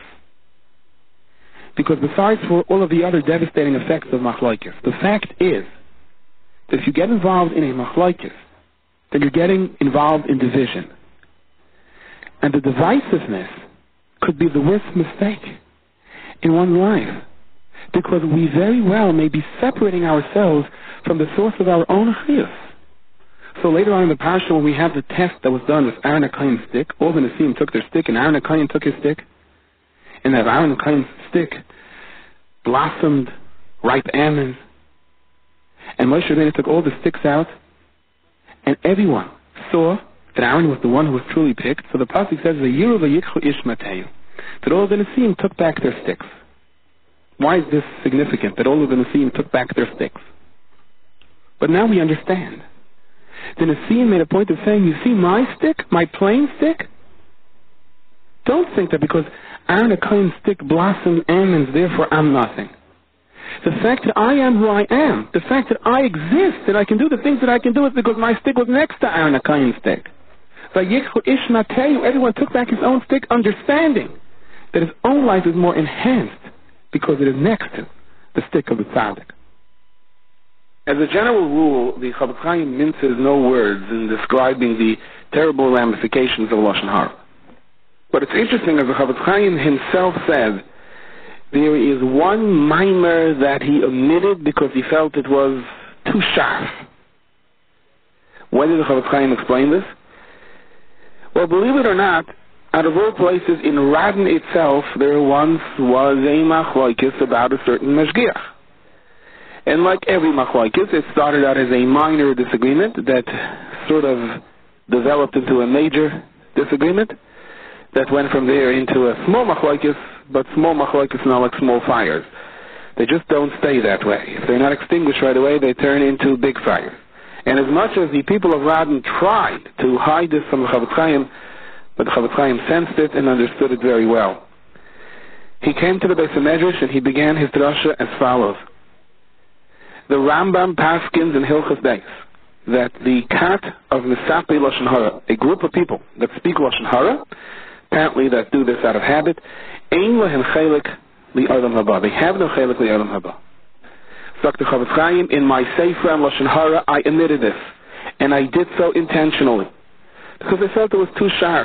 Because besides for all of the other devastating effects of machlokes, the fact is that if you get involved in a machlokes, then you're getting involved in division. And the divisiveness could be the worst mistake in one's life, because we very well may be separating ourselves from the source of our own chiyus. So later on in the parsha, when we have the test that was done with Aaron HaKohen's stick, all the Nesim took their stick and Aaron HaKohen took his stick, and that Aaron HaKohen's stick blossomed ripe almonds, and Moshe Rabbeinu took all the sticks out, and everyone saw that Aaron was the one who was truly picked. So the pasuk says, "Vayiru vayikchu ish mateyu," that all of the Nesim took back their sticks. Why is this significant, that all of the Nesim took back their sticks? But now we understand. The Nesim made a point of saying, you see my stick, my plain stick? Don't think that because Aaron HaKohen's stick blossomed almonds, therefore I'm nothing. The fact that I am who I am, the fact that I exist, that I can do the things that I can do, is because my stick was next to Aaron HaKohen's stick. Vayikchu ish mateyu, everyone took back his own stick, understanding that his own life is more enhanced because it is next to the stick of the tzaddik. As a general rule, the Chofetz Chaim minces no words in describing the terrible ramifications of Lashon Hara. But it's interesting, as the Chofetz Chaim himself said, there is one mimer that he omitted because he felt it was too sharp. Why did the Chofetz Chaim explain this? Well, believe it or not, out of all places, in Radin itself, there once was a machlokes about a certain mashgiach. And like every machlokes, it started out as a minor disagreement that sort of developed into a major disagreement that went from there into a small machlokes, but small machlokes now like small fires. They just don't stay that way. If they're not extinguished right away, they turn into big fire. And as much as the people of Radin tried to hide this from the Chavetz Chaim, but the Chavetz Chaim sensed it and understood it very well. He came to the Beis HaMedrash and he began his drasha as follows. The Rambam paskins in Hilchos Beis that the kat of Misapei Lashon Hara, a group of people that speak Lashon Hara, apparently that do this out of habit, ein lahem chelik li'olam haba. They have no chelik li'olam haba. Doctor Chavetz Chaim, in my Sefer on Lashon Hara, I omitted this, and I did so intentionally because I felt it was too sharp.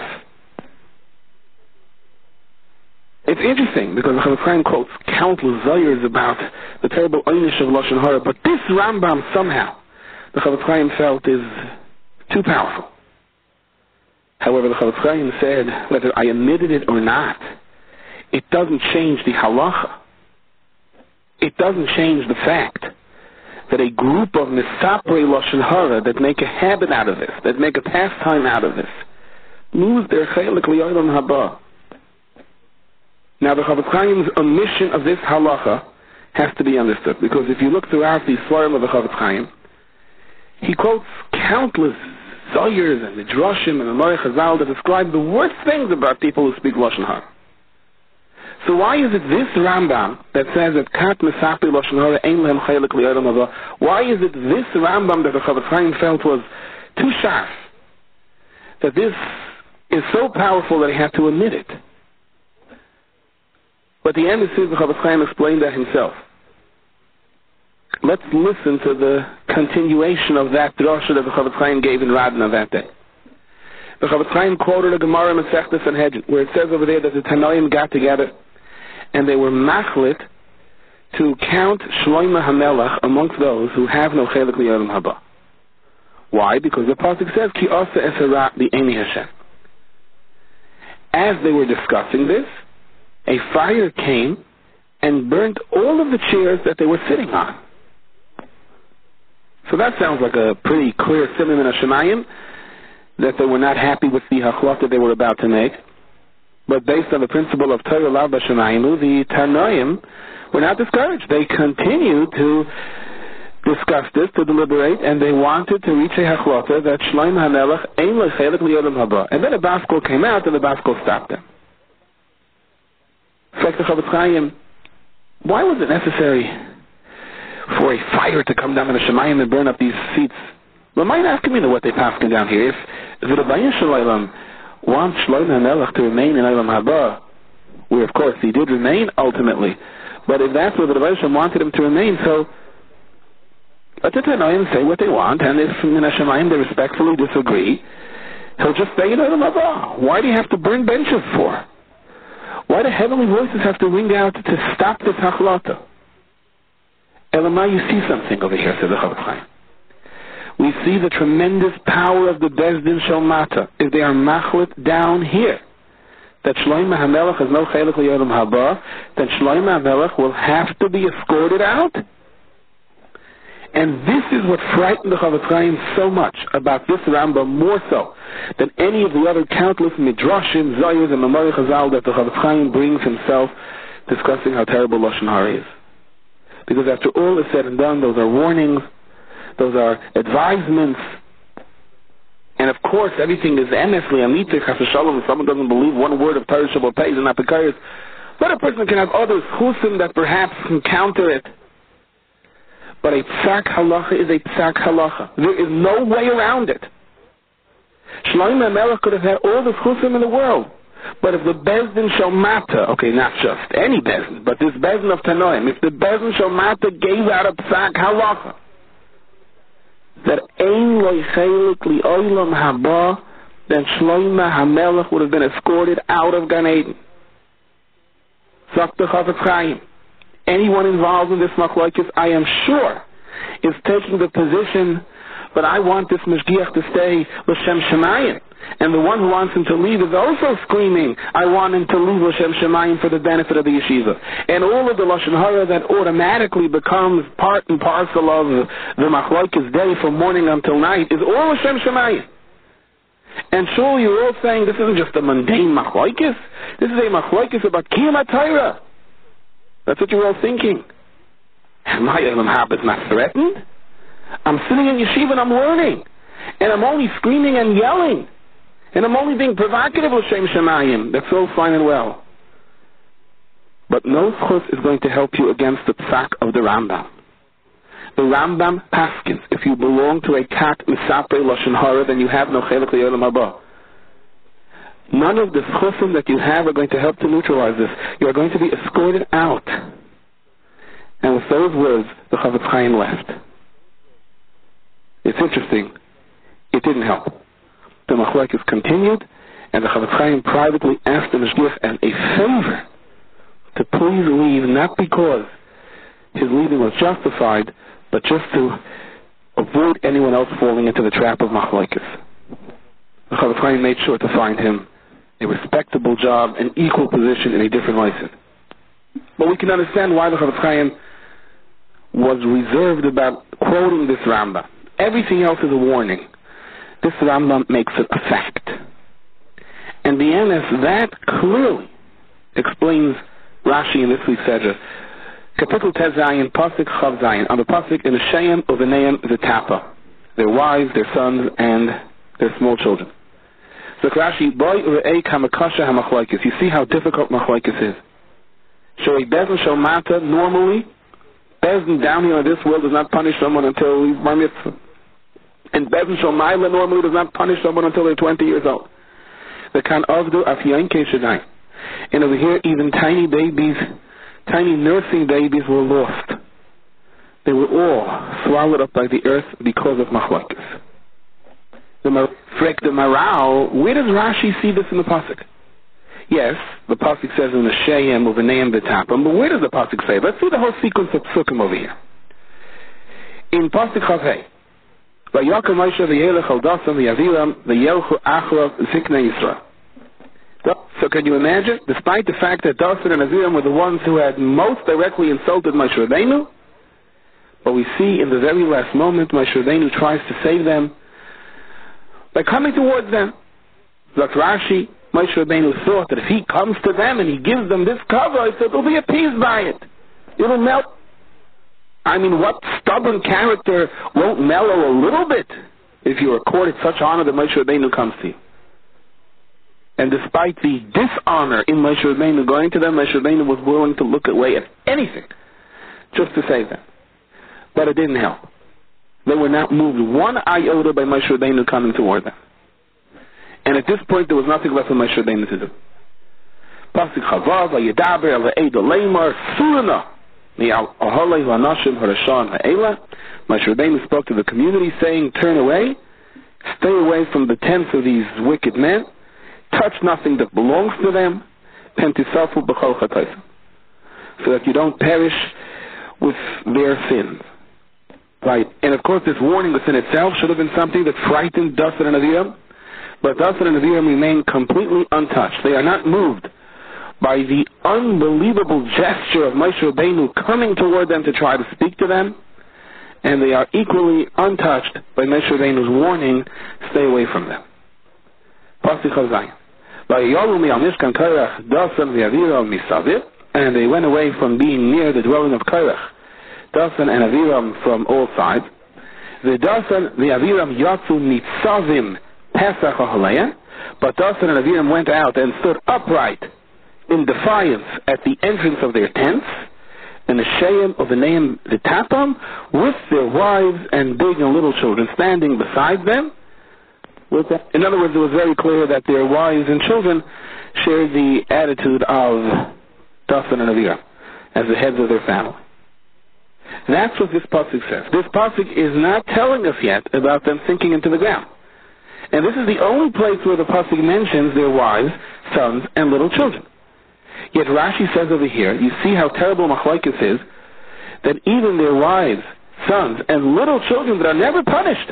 It's interesting because the Chavetz Chaim quotes countless zayers about the terrible einish of Lashon Hara, but this Rambam somehow the Chavetz Chaim felt is too powerful. However, the Chavetz Chaim said whether I omitted it or not, it doesn't change the halacha. It doesn't change the fact that a group of Misaprei Lashon Hara that make a habit out of this, that make a pastime out of this, lose their chelik li'olam haba. Now the Chavetz Chaim's omission of this halacha has to be understood, because if you look throughout the Svarim of the Chavetz Chaim, he quotes countless zayers and midrashim and Amoray Chazal that describe the worst things about people who speak Lashon Hara. So why is it this Rambam that says that kat Misapei Lashon Hara ein lehem chelik li'olam haba? Why is it this Rambam that the Chavetz Chaim felt was too sharp, that this is so powerful that he had to omit it? But the end is the Chavetz Chaim explained that himself. Let's listen to the continuation of that drasha that the Chavetz Chaim gave in Radna that day. The Chavetz Chaim quoted a Gemara in Masechtas Sanhedrin, where it says over there that the Tanoim got together and they were machlit to count Shlomo HaMelech amongst those who have no chelik li'olam haba. Why? Because the pasuk says, Ki asa esera li'eni Hashem. As they were discussing this, a fire came and burnt all of the chairs that they were sitting on. So that sounds like a pretty clear simon in Hashemayim, that they were not happy with the hachlata they were about to make. But based on the principle of Torah Lav B'Shemayim, the Tanoim were not discouraged. They continued to discuss this, to deliberate, and they wanted to reach a hachlata that Shlomo HaMelech ein lo chelik li'olam haba. And then a baskol came out and the baskol stopped them. So the Chavetz Chaim, why was it necessary for a fire to come down in the Shemayim and burn up these seats? Well, might ask me what they paskin down here. If the Rebbeinu Shalom wants Shlomo HaMelech to remain in Olam Haba, where of course he did remain ultimately, but if that's where the Rebbeinu Shalom wanted him to remain, so let the Tanoim say what they want, and if in the Shemayim they respectfully disagree, he'll just stay in Olam Haba. Why do you have to burn benches for? Why do heavenly voices have to ring out to stop this hachlata? Elamai, you see something over here, says the Chavetz Chaim. We see the tremendous power of the Bezdin Shel Mata. If they are machlit down here, that Shlomo HaMelech has no chelik li'olam haba, then Shlomo HaMelech will have to be escorted out. And this is what frightened the Chavetz Chaim so much about this Rambam, more so than any of the other countless midrashim, zayos, and Amoray Chazal that the Chavetz Chaim brings himself, discussing how terrible Lashon Hara is. Because after all is said and done, those are warnings, those are advisements, and of course everything is emes li'amitik chas v'shalom. If someone doesn't believe one word of Torah Shabbat Pei is not pekayos, but a person can have others chusim that perhaps can counter it. But a psak halacha is a psak halacha. There is no way around it. Shlomo HaMelech could have had all the chusim in the world, but if the Bezdin Shel Mata, okay, not just any Bezdin, but this Bezdin of Tanoim, if the Bezdin Shel Mata gave out a psak halacha that ein lo chelik li'olam haba, then Shlomo HaMelech would have been escorted out of Gan Eden. Zok the Chavetz Chaim. Anyone involved in this machlokes, I am sure, is taking the position, but I want this Mishgiach to stay l'shem Shemayim. And the one who wants him to leave is also screaming, I want him to leave l'shem Shemayim for the benefit of the yeshiva. And all of the Lashon Hara that automatically becomes part and parcel of the machlokes day from morning until night is all l'shem Shemayim. And surely you're all saying this isn't just a mundane machlokes, this is a machlokes about Kiyam HaTorah. That's what you're all thinking. My Olam Haba is not threatened. I'm sitting in yeshiva and I'm learning. And I'm only screaming and yelling. And I'm only being provocative with Shem Shemayim. That's all fine and well. But no zchus is going to help you against the psak of the Rambam. The Rambam paskins, if you belong to a kat misapre lashon hara, then you have no chelik le'olam haba. None of the zchusim that you have are going to help to neutralize this. You are going to be escorted out. And with those words, the Chavetz Chaim left. It's interesting. It didn't help. The machlokes continued, and the Chavetz Chaim privately asked the Mishgiach as a favor to please leave, not because his leaving was justified, but just to avoid anyone else falling into the trap of machlokes. The Chavetz Chaim made sure to find him a respectable job, an equal position in a different license. But we can understand why the Chavetz Chaim was reserved about quoting this Rambam. Everything else is a warning. This Rambam makes it a fact. And the N S, that clearly explains Rashi in this week's Sedra. Kapitel Tez Zayin, Pasuk Chav Zayin. On the Pasuk, in the Sheim of Neim V'Tapa. Their wives, their sons, and their small children. So Rashi, Boy U'Re'ei Kamakasha HaMachlokes. You see how difficult Machlokes is. Shoi Bezdin Shomata, normally, Bezdin down here in this world does not punish someone until he's bar mitzvah. And Bezdin Shomayla normally does not punish someone until they're twenty years old. The Kan Avdu Afyain Keshadai. And over here, even tiny babies, tiny nursing babies were lost. They were all swallowed up by the earth because of machlokes. The Frek the Maral, where does Rashi see this in the Pasuk? Yes, the Pasuk says in the Sheim of the Neim B'Tapam, but where does the Pasuk say? Let's see the whole sequence of Psukim over here. In Pasuk Chavei, Vayakam Moshe v'yelech al Dasan v'yaviram v'yelchu achrav ziknei Yisrael. So can you imagine, despite the fact that Dasan and Aviram were the ones who had most directly insulted Moshe Rabbeinu, but we see in the very last moment Moshe Rabbeinu tries to save them by coming towards them. Like Rashi, Moshe Rabbeinu thought that if he comes to them and he gives them this cover, he said they'll be appeased by it. It'll melt. I mean, what stubborn character won't mellow a little bit if you're accorded such honor that Moshe Rabbeinu comes to you? And despite the dishonor in Moshe Rabbeinu going to them, Moshe Rabbeinu was willing to look away at anything just to save them. But it didn't help. They were not moved one iota by Moshe Rabbeinu coming toward them. And at this point, there was nothing left for Moshe Rabbeinu to do. Pasuk Chavav, Vayedaber, Va'ed Leimar, Surana, Mi'al Ahalei V'Anashim Harashan Ha'ela. Moshe Rabbeinu spoke to the community, saying, turn away, stay away from the tents of these wicked men, touch nothing that belongs to them, Pentisafu B'chol Chatosim, so that you don't perish with their sins. Right? And of course, this warning within itself should have been something that frightened Dasan and Aviram, but Dasan and Aviram remain completely untouched. They are not moved by the unbelievable gesture of Moshe Rabbeinu coming toward them to try to speak to them, and they are equally untouched by Moshe Rabbeinu's warning, stay away from them. Pasuk Chazayin. And they went away from being near the dwelling of Korach, Dasan and Aviram from all sides. The Dasan, the Aviram Yatsu Nitzavim Pesach Haleya, but Dasan and Aviram went out and stood upright in defiance at the entrance of their tents, in the Sheim of the name V'Tapam, with their wives and big and little children standing beside them. In other words, it was very clear that their wives and children shared the attitude of Dasan and Aviram as the heads of their family. That's what this pasuk says. This pasuk is not telling us yet about them sinking into the ground. And this is the only place where the pasuk mentions their wives, sons, and little children. Yet Rashi says over here, you see how terrible machlokes is, that even their wives, sons, and little children that are never punished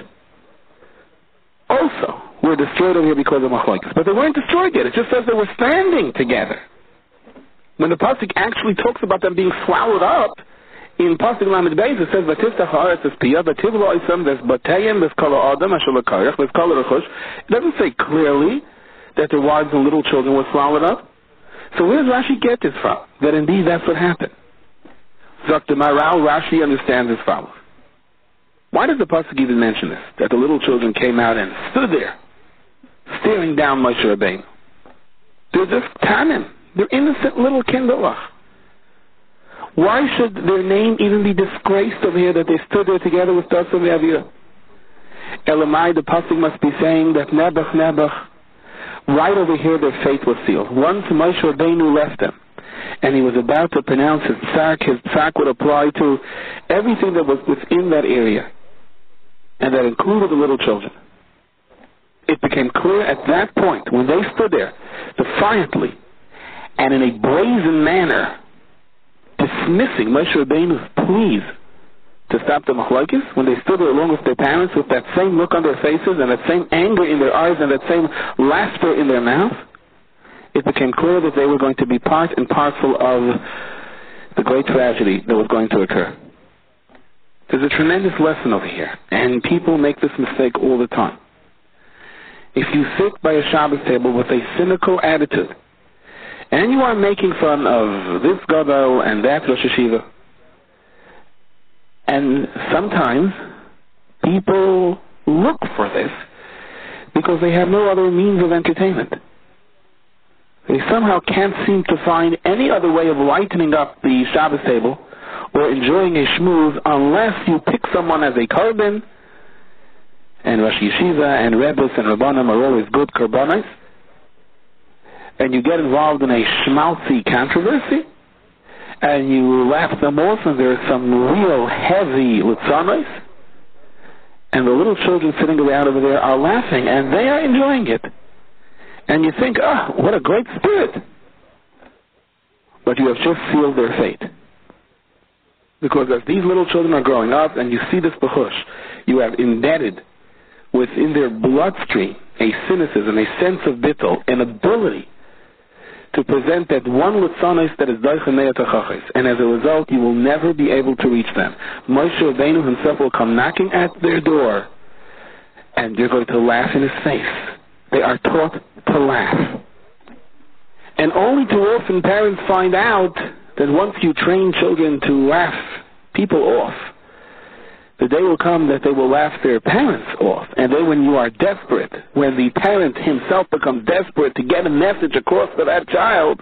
also were destroyed over here because of machlokes. But they weren't destroyed yet. It just says they were standing together. When the pasuk actually talks about them being swallowed up, in Pasuk Lamed Beis it says, "V'tiftach ha'aretz es piyah, v'tivlo isam there's batayim, there's kol ha'adam, asher l'karech, there's kol ha'rechush." It doesn't say clearly that their wives and little children were swallowed up. So where does Rashi get this from? That indeed that's what happened. Sagt the Maral, Rashi understands as follows. Why does the pasuk even mention this? That the little children came out and stood there, staring down Moshe Rabbeinu. They're just tanim. They're innocent little kinderlach. Why should their name even be disgraced over here that they stood there together with Dasan Avira? Elamai, the pasuk must be saying that Nebuch, Nebuch, right over here their fate was sealed. Once Moshe Rabbeinu left them, and he was about to pronounce his psak, his psak would apply to everything that was within that area, and that included the little children. It became clear at that point, when they stood there, defiantly, and in a brazen manner, dismissing Moshe Rabbeinu's pleas to stop the machlokes, when they stood there along with their parents with that same look on their faces and that same anger in their eyes and that same laughter in their mouth, it became clear that they were going to be part and parcel of the great tragedy that was going to occur. There's a tremendous lesson over here, and people make this mistake all the time. If you sit by a Shabbos table with a cynical attitude, and you are making fun of this gadol and that Rosh Hashiva, and sometimes people look for this because they have no other means of entertainment. They somehow can't seem to find any other way of lightening up the Shabbos table or enjoying a shmooze unless you pick someone as a korban, and Rosh Yeshiva and Rebbes and Rabbanim are always good korbanos, and you get involved in a schmaltzy controversy, and you laugh them off, and there are some real heavy litzanos, and the little children sitting around over there are laughing, and they are enjoying it. And you think, oh, what a great spirit. But you have just sealed their fate. Because as these little children are growing up, and you see this bechush, you have embedded within their bloodstream a cynicism, a sense of bittul, an ability to present that one litzanos that is doichanei atachachos, and as a result, you will never be able to reach them. Moshe Rabbeinu himself will come knocking at their door, and you're going to laugh in his face. They are taught to laugh. And only too often parents find out that once you train children to laugh people off, the day will come that they will laugh their parents off. And then when you are desperate, when the parent himself becomes desperate to get a message across to that child,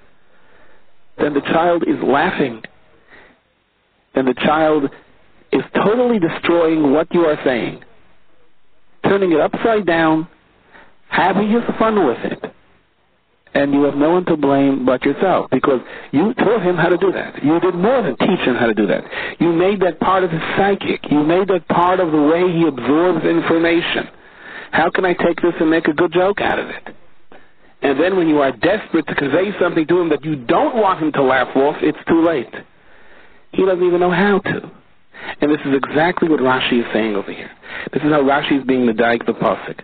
then the child is laughing. Then the child is totally destroying what you are saying, turning it upside down, having his fun with it. And you have no one to blame but yourself, because you taught him how to do that. You did more than teach him how to do that. You made that part of his psychic. You made that part of the way he absorbs information. How can I take this and make a good joke out of it? And then when you are desperate to convey something to him that you don't want him to laugh off, it's too late. He doesn't even know how to. And this is exactly what Rashi is saying over here. This is how Rashi is being medayek the pasuk.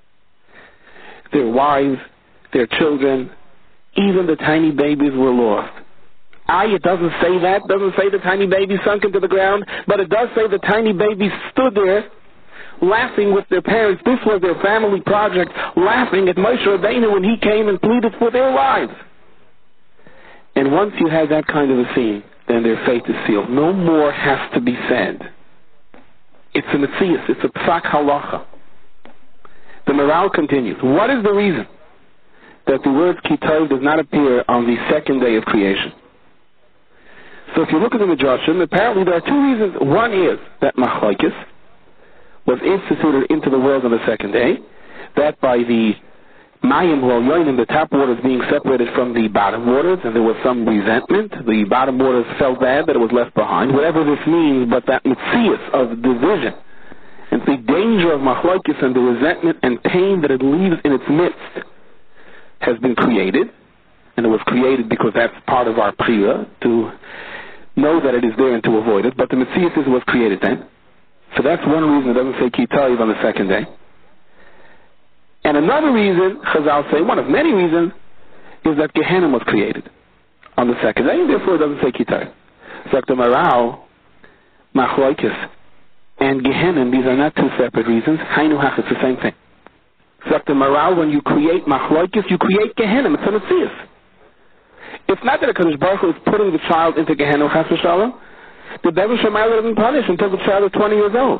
Their wives, their children, even the tiny babies were lost. Ah, it doesn't say that. It doesn't say the tiny babies sunk into the ground, but it does say the tiny babies stood there laughing with their parents. This was their family project, laughing at Moshe Rabbeinu when he came and pleaded for their lives. And once you have that kind of a scene, then their fate is sealed. No more has to be said. It's a metzius. It's a psak halacha. The Maral continues. What is the reason that the word kitov does not appear on the second day of creation? So if you look at the Midrashim, apparently there are two reasons. One is that machlokes was instituted into the world on the second day, that by the mayim ha'olyonim, the top waters being separated from the bottom waters, and there was some resentment. The bottom waters felt bad that it was left behind. Whatever this means, but that metzius of division, and the danger of machlokes and the resentment and pain that it leaves in its midst has been created, and it was created because that's part of our priya, to know that it is there and to avoid it, but the metzius was created then. So that's one reason it doesn't say kitov on the second day. And another reason, Chazal say, one of many reasons, is that Gehenna was created on the second day, and therefore it doesn't say kitov. So the Maral, machlokes, and Gehenna, these are not two separate reasons. Hainu hach, it's the same thing. So the Maral, when you create machlokes, you create Gehenna. It's a metzius. It's not that HaKadosh Baruch Hu is putting the child into Gehenna, Chas v'Shalom. The Devil Shammai doesn't punish until the child is twenty years old.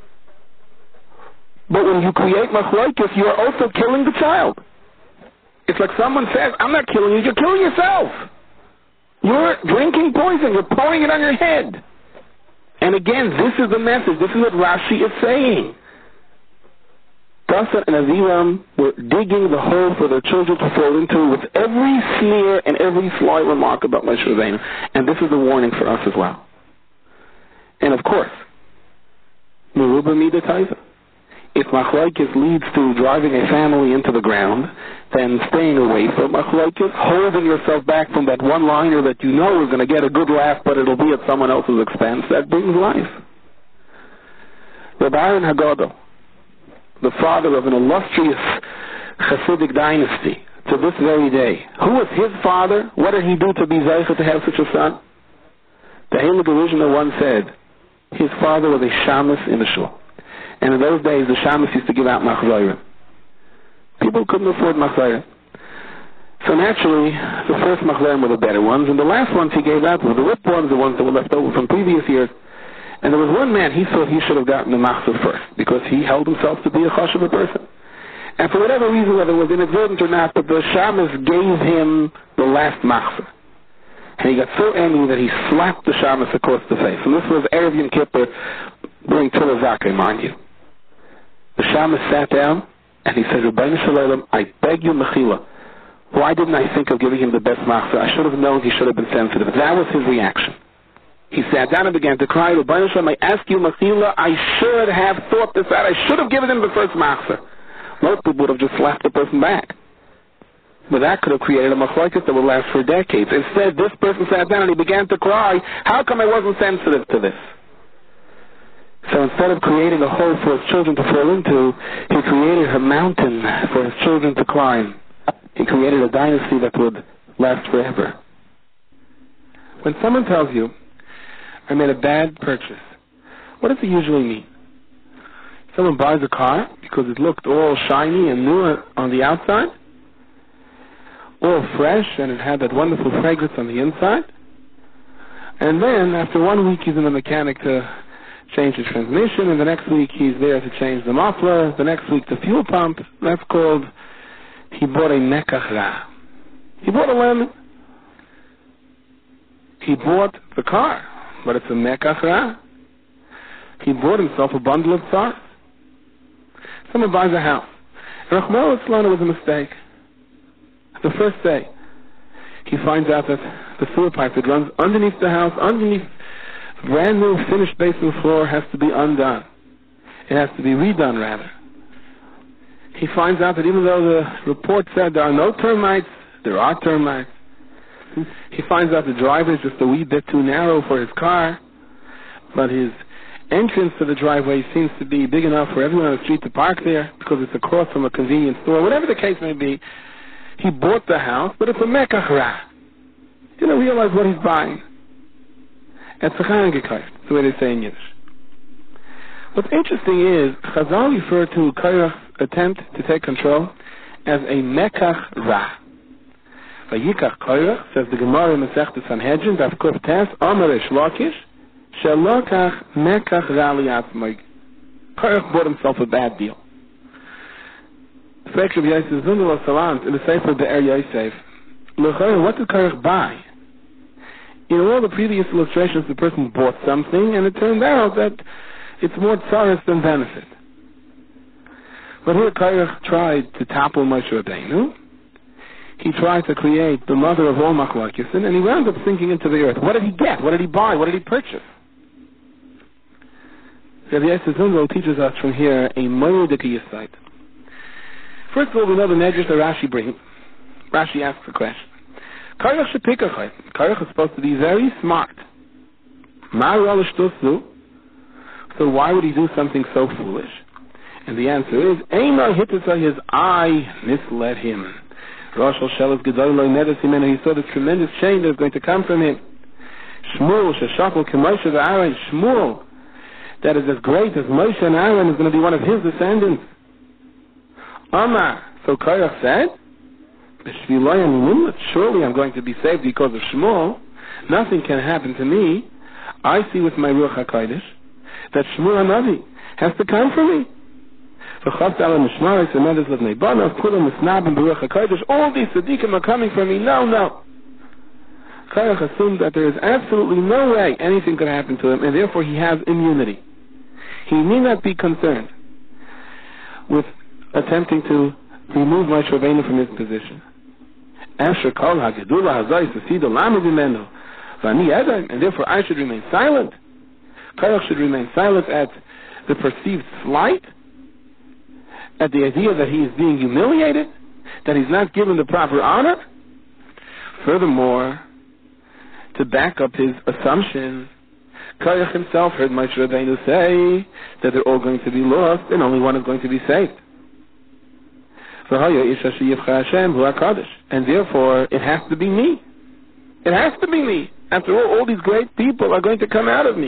But when you create machlokes, you are also killing the child. It's like someone says, I'm not killing you, you're killing yourself. You're drinking poison, you're pouring it on your head. And again, this is the message, this is what Rashi is saying. Dasa and Aviram were digging the hole for their children to fall into with every sneer and every sly remark about Moshe Rabbeinu. And this is a warning for us as well. And of course, Meruba Mida Taiva. If machlokes leads to driving a family into the ground, then staying away from machlokes, holding yourself back from that one-liner that you know is going to get a good laugh, but it'll be at someone else's expense, that brings life. Rabbi Aaron Haggadah, the father of an illustrious Hasidic dynasty, to this very day, who was his father? What did he do to be zeicha to have such a son? The Heilige Rishna once said, his father was a shamus in the shul. And in those days, the shamus used to give out machzorim. People couldn't afford machzorim. So naturally, the first machzorim were the better ones, and the last ones he gave out were the ripped ones, the ones that were left over from previous years. And there was one man, he thought he should have gotten the machzor first, because he held himself to be a chashuv person. And for whatever reason, whether it was inadvertent or not, but the shamus gave him the last machzor. And he got so angry that he slapped the shamus across the face. And this was Erev Yom Kippur during Tula Zakeh, mind you. The shamus sat down and he said, Rebbeinu Shalom, I beg you, Mechila, why didn't I think of giving him the best machzor? I should have known he should have been sensitive. That was his reaction. He sat down and began to cry, Rebbeinu Shalom, I ask you, Mechila, I should have thought this out. I should have given him the first machzor. Most people would have just slapped the person back. But that could have created a machlokes that would last for decades. Instead, this person sat down and he began to cry, how come I wasn't sensitive to this? So instead of creating a hole for his children to fall into, he created a mountain for his children to climb. He created a dynasty that would last forever. When someone tells you, I made a bad purchase, what does it usually mean? Someone buys a car because it looked all shiny and new on the outside, all fresh, and it had that wonderful fragrance on the inside. And then, after one week, he's in the mechanic to change the transmission, and the next week he's there to change the muffler, the next week the fuel pump. That's called, he bought a mekach ra. He bought a lemon. He bought the car, but it's a mekach ra. He bought himself a bundle of tsar. Someone buys a house. Rachmana litzlan, was a mistake. The first day, he finds out that the sewer pipe that runs underneath the house, underneath brand new finished basement floor, has to be undone. It has to be redone, rather. He finds out that even though the report said there are no termites, there are termites. He finds out the driveway is just a wee bit too narrow for his car, but his entrance to the driveway seems to be big enough for everyone on the street to park there because it's across from a convenience store. Whatever the case may be, he bought the house, but it's a mekach ra. He didn't realize what he's buying. It's a gekauft. That's the way they say in Yiddish. What's interesting is, Chazal referred to Korach's attempt to take control as a mekach ra. Vayikach Korach, says the Gemara in Masechtas Sanhedrin, Daf Kuf Tes, Omer Reish Lakish, Shelokach mekach ra liyatzmai. Korach bought himself a bad deal. What did Korach buy? In all the previous illustrations, the person bought something, and it turned out that it's more tsaris than benefit. But here Korach tried to topple Moshe Rabbeinu. He tried to create the mother of all machlokes, and he wound up sinking into the earth. What did he get? What did he buy? What did he purchase? Rabbi Yosef Zundel teaches us from here a moedik yesod. First of all, we know the medrash that Rashi brings. Rashi asks the question. Korach shepikachai. Korach is supposed to be very smart. So why would he do something so foolish? And the answer is, Eimar Hittisa, his eye misled him. Rosh Hashanah Gedol Lo Nedes Himenu, he saw this tremendous change that is going to come from him. Shmuel Sheshakol K'Moshe V'Aaron, Shmuel, that is as great as Moshe and Aaron, is going to be one of his descendants. Amar, so Korach said, Surely I'm going to be saved because of Shmuel. Nothing can happen to me. I see with my Ruach HaKodesh that Shmuel HaNavi has to come for me. All these tzaddikim are coming for me. No, no. Korach assumed that there is absolutely no way anything could happen to him, and therefore he has immunity. He need not be concerned with attempting to remove Moshe Rabbeinu from his position. And therefore I should remain silent. Korach should remain silent at the perceived slight, at the idea that he is being humiliated, that he's not given the proper honor. Furthermore, to back up his assumption, Korach himself heard Moshe Rabbeinu say that they're all going to be lost and only one is going to be saved. And therefore, it has to be me. It has to be me. After all, all these great people are going to come out of me.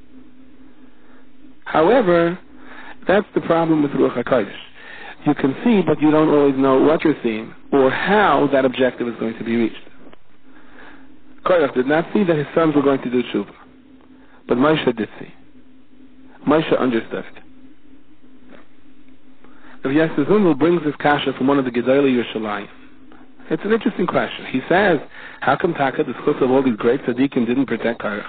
However, that's the problem with Ruach HaKodesh. You can see, but you don't always know what you're seeing or how that objective is going to be reached. Korach did not see that his sons were going to do tshuva, but Moshe did see. Moshe understood it. Rav Yosef Zundel brings this kasha from one of the Gedolei Yerushalayim. It's an interesting question. He says, how come Taka, the schus of all these great tzaddikim, didn't protect Korach?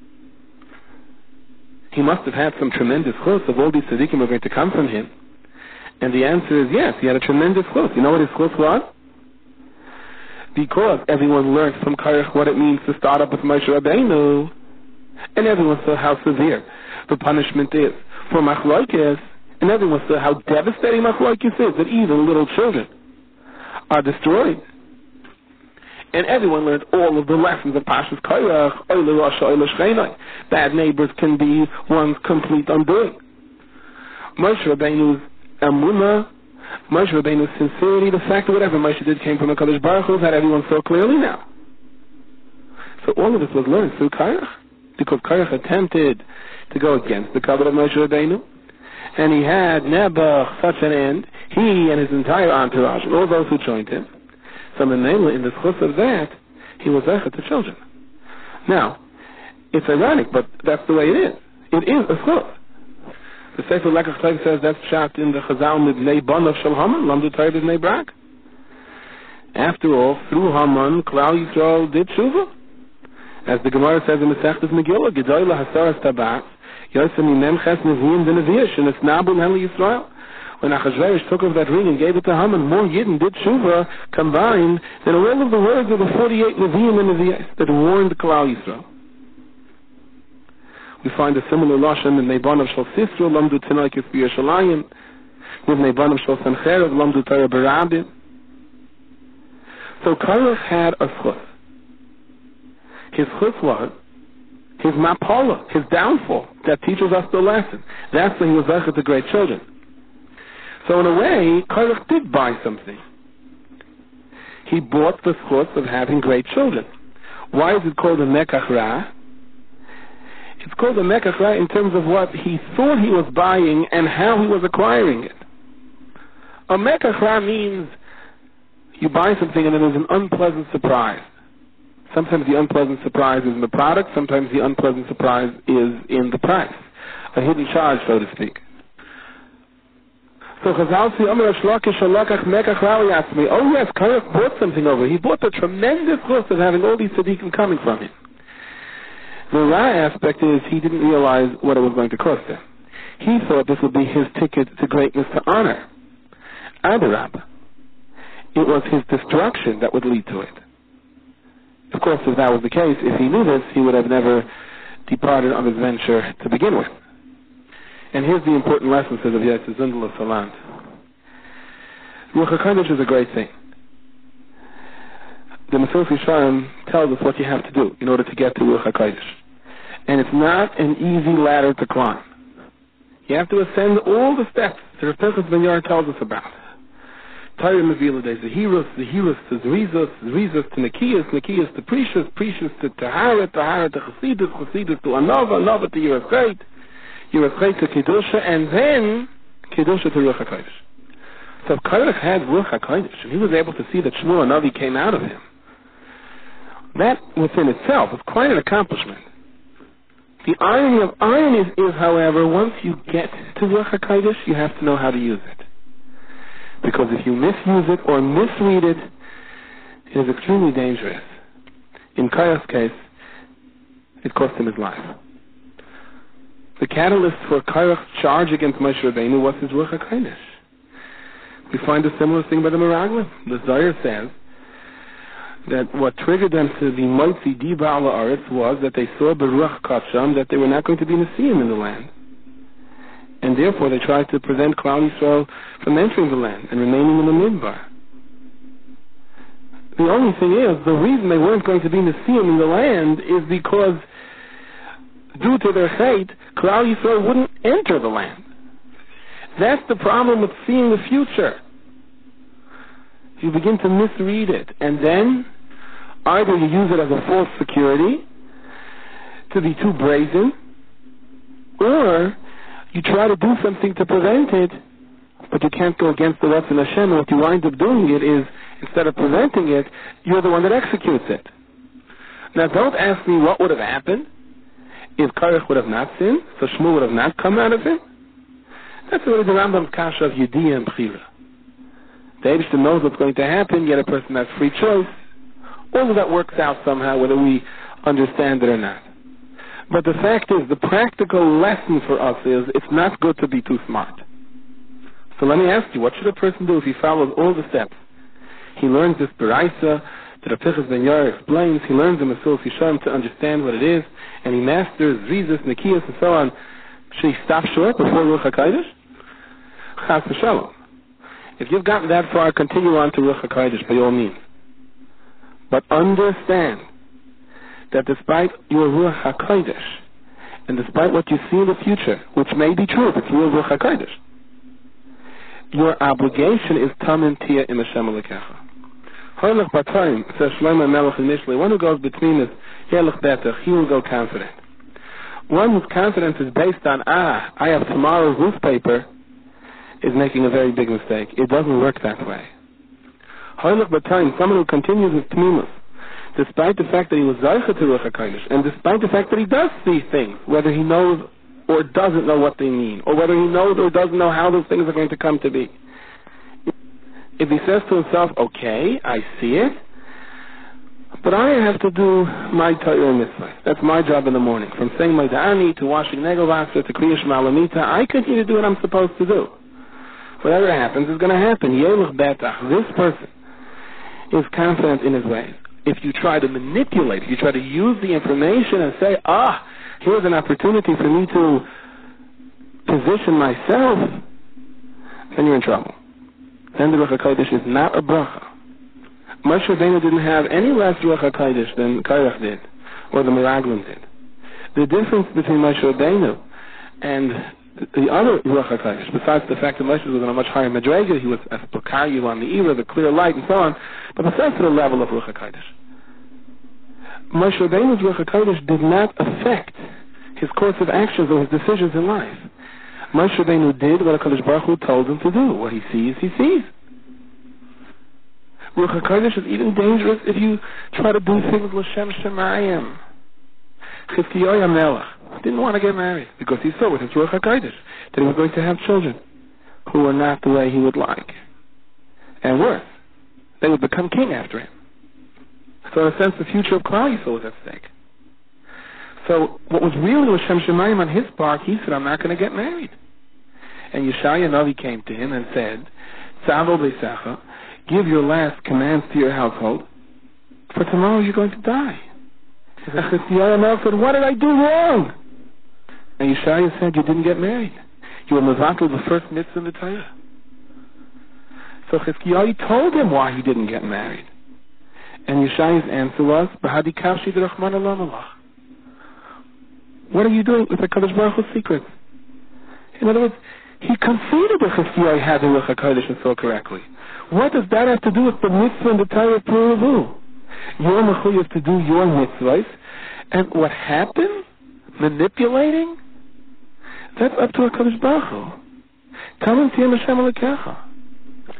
He must have had some tremendous schus of all these tzaddikim were going to come from him. And the answer is yes, he had a tremendous schus. You know what his schus was? Because everyone learned from Korach what it means to start up with Moshe Rabbeinu, and everyone saw how severe the punishment is for machlokes, and everyone saw how devastating machlokes is, that even little children are destroyed. And everyone learned all of the lessons of Pashas Korach, Oile Rasha, Oile Shchenai. Bad neighbors can be one's complete undoing. Moshe Rabbeinu's Amunah, Moshe Rabbeinu's sincerity, the fact that whatever Moshe did came from a Kadosh Baruch Hu, that everyone saw clearly now. So all of this was learned through Korach, because Korach attempted to go against the covenant of Moshe Rabbeinu, and he had Nebuch, such an end, he and his entire entourage, and all those who joined him. So mainly in the schus of that, he was zecher to children. Now, it's ironic, but that's the way it is. It is a schus. The Sefer Lekach Tov says that's shot in the Chazal Midnei Banav Shel Haman, Lamdu Torah B'nei Brak. After all, through Haman, Klal Yisrael did tshuva. As the Gemara says in the Masechtas Megillah, Gedoyla Hasaras Tabat, Yosem Mimem Ches Neviim V'Neviyash, and it's Nabul Heli Yisrael. When Achashverosh took off that ring and gave it to Haman, more Yidden did tshuva combined than all of the words of the forty-eight Neviim and Neviyash that warned Klal Yisrael. We find a similar lashon in Nebanav Shel Sisra, Lamdu Tinai Kif B'Yerushalayim, with Nebanav Shel Sancherev, Lamdu Torah B'Rabim. So Korach had a schus. His schus was his mapala, his downfall, that teaches us the lesson. That's when he was zecher to great children. So in a way, Korach did buy something. He bought the schus of having great children. Why is it called a mekach ra? It's called a mekach ra in terms of what he thought he was buying and how he was acquiring it. A mekach ra means you buy something and then there's an unpleasant surprise. Sometimes the unpleasant surprise is in the product, sometimes the unpleasant surprise is in the price. A hidden charge, so to speak. So Chazal say, Omer Shlakish Shalakach Mekach Ra Yatzmi. Oh yes, Korach bought something over. He bought the tremendous cost of having all these tzaddikim coming from him. The Ra aspect is he didn't realize what it was going to cost him. He thought this would be his ticket to greatness, to honor. Adarab. It was his destruction that would lead to it. Of course, if that was the case, if he knew this, he would have never departed on his venture to begin with. And here's the important lesson, says Rav Yosef Zundel of Salant. Ruach HaKodesh is a great thing. The Mesillas Yesharim tells us what you have to do in order to get to Ruach HaKodesh. And it's not an easy ladder to climb. You have to ascend all the steps that Rav Pinchas Ben Yair tells us about. Torah Mevila, there's the heroes, the heroes to Zrizos, Zrizos to Nekiyas, Nekiyas to Precious, Precious to Tahara, Tahara to Chassidus, Chassidus to Anova, Anova to Yerachayt, Yerachayt to Kedusha, and then Kedusha to Ruach HaKodesh. So if Kairach had Ruach HaKodesh, and he was able to see that Shmuel HaNavi came out of him, that within itself is quite an accomplishment. The irony of ironies is, however, once you get to Ruach HaKodesh, you have to know how to use it. Because if you misuse it or misread it, it is extremely dangerous. In Kairach's case, it cost him his life. The catalyst for Kairach's charge against Moshe Rabbeinu was his Ruach HaKodesh. We find a similar thing by the Meraglim. The Zohar says that what triggered them to the Motzi Diba ala Aretz was that they saw Beruach Kacham that they were not going to be Nesiim in the land. And therefore they tried to prevent Klal Yisrael from entering the land and remaining in the Midbar. The only thing is, the reason they weren't going to be Nesiim in the land is because due to their hate, Klal Yisrael wouldn't enter the land. That's the problem with seeing the future. You begin to misread it, and then either you use it as a false security to be too brazen, or you try to do something to prevent it, but you can't go against the Ratzon Hashem, and what you wind up doing it is, instead of preventing it, you're the one that executes it. Now don't ask me what would have happened if Kairach would have not sinned, so Shmuel would have not come out of it. That's really the Rambam's kasha of Yediyah and Bechira. The Eibishter knows what's going to happen, yet a person has free choice. All of that works out somehow, whether we understand it or not. But the fact is, the practical lesson for us is, it's not good to be too smart. So let me ask you, what should a person do if he follows all the steps? He learns this Beraisa, that Rav Pinchas ben Yair explains, he learns the Mesilas Yesharim to understand what it is, and he masters Zizis, Nekiyas, and so on. Should he stop short before Ruach HaKodesh? Chas v'shalom. If you've gotten that far, continue on to Ruach HaKodesh by all means. But understand that despite your Ruach HaKodesh, and despite what you see in the future, which may be true if it's real Ruach HaKodesh, your obligation is tam and tia in Hashem Elokecha. Hoylech batayim, says Shlomo Melech initially, one who goes between is Yelech Betach, he will go confident. One whose confidence is based on, ah, I have tomorrow's newspaper, is making a very big mistake. It doesn't work that way. Hoylech batayim, someone who continues with tmimus, despite the fact that he was Zaycha to Ruach HaKodesh, and despite the fact that he does see things, whether he knows or doesn't know what they mean, or whether he knows or doesn't know how those things are going to come to be. If he says to himself, okay, I see it, but I have to do my Torah mitzvah. That's my job in the morning. From saying my Da'ani to washing Negovasa to Kriyash Malamita, I continue to do what I'm supposed to do. Whatever happens is going to happen. Yelech Betach, this person is confident in his ways. If you try to manipulate, if you try to use the information and say, ah, here's an opportunity for me to position myself, then you're in trouble. Then the Ruach HaKodesh is not a bracha. Moshe Rabbeinu didn't have any less Ruach HaKodesh than Kairach did, or the Meraglim did. The difference between Moshe Rabbeinu and the other Ruach HaKodesh, besides the fact that Moshe was on a much higher Madrega, he was as Pekayu on the Ira, the clear light, and so on, but besides the level of Ruach HaKodesh, Moshe Rabbeinu's Ruach HaKodesh did not affect his course of actions or his decisions in life. Moshe Rabbeinu did what HaKadosh Baruch Hu told him to do. What he sees, he sees. Ruach HaKodesh is even dangerous if you try to do things l'shem shemayim. Chizkiyahu HaMelech didn't want to get married because he saw with his Ruach HaKodesh that he was going to have children who were not the way he would like. And worse, they would become king after him. So in a sense, the future of Klal Yisrael was at stake. So what was really l'shem shemayim on his part, he said, I'm not going to get married. And Yeshaya Navi came to him and said, Tzavo Beisacha, give your last commands to your household, for tomorrow you're going to die. And Chizkiyahu HaMelech said, what did I do wrong? And Yeshaya said, you didn't get married. You were mevatel the first mitzvah in the Torah. So Chizkiyahu told him why he didn't get married. And Yeshaya's answer was, B'hadi kavshi d'rachman elam alach. What are you doing with the HaKadosh Baruch Hu's secrets? In other words, he conceded that Chizkiyahu had the Ruach HaKodesh and saw correctly. What does that have to do with the mitzvah and the Torah of Puravu? You're mechuyev to do your mitzvahs, and what happened? Manipulating? That's up to HaKadosh Baruch Hu. Come and see Hashem Elokecha.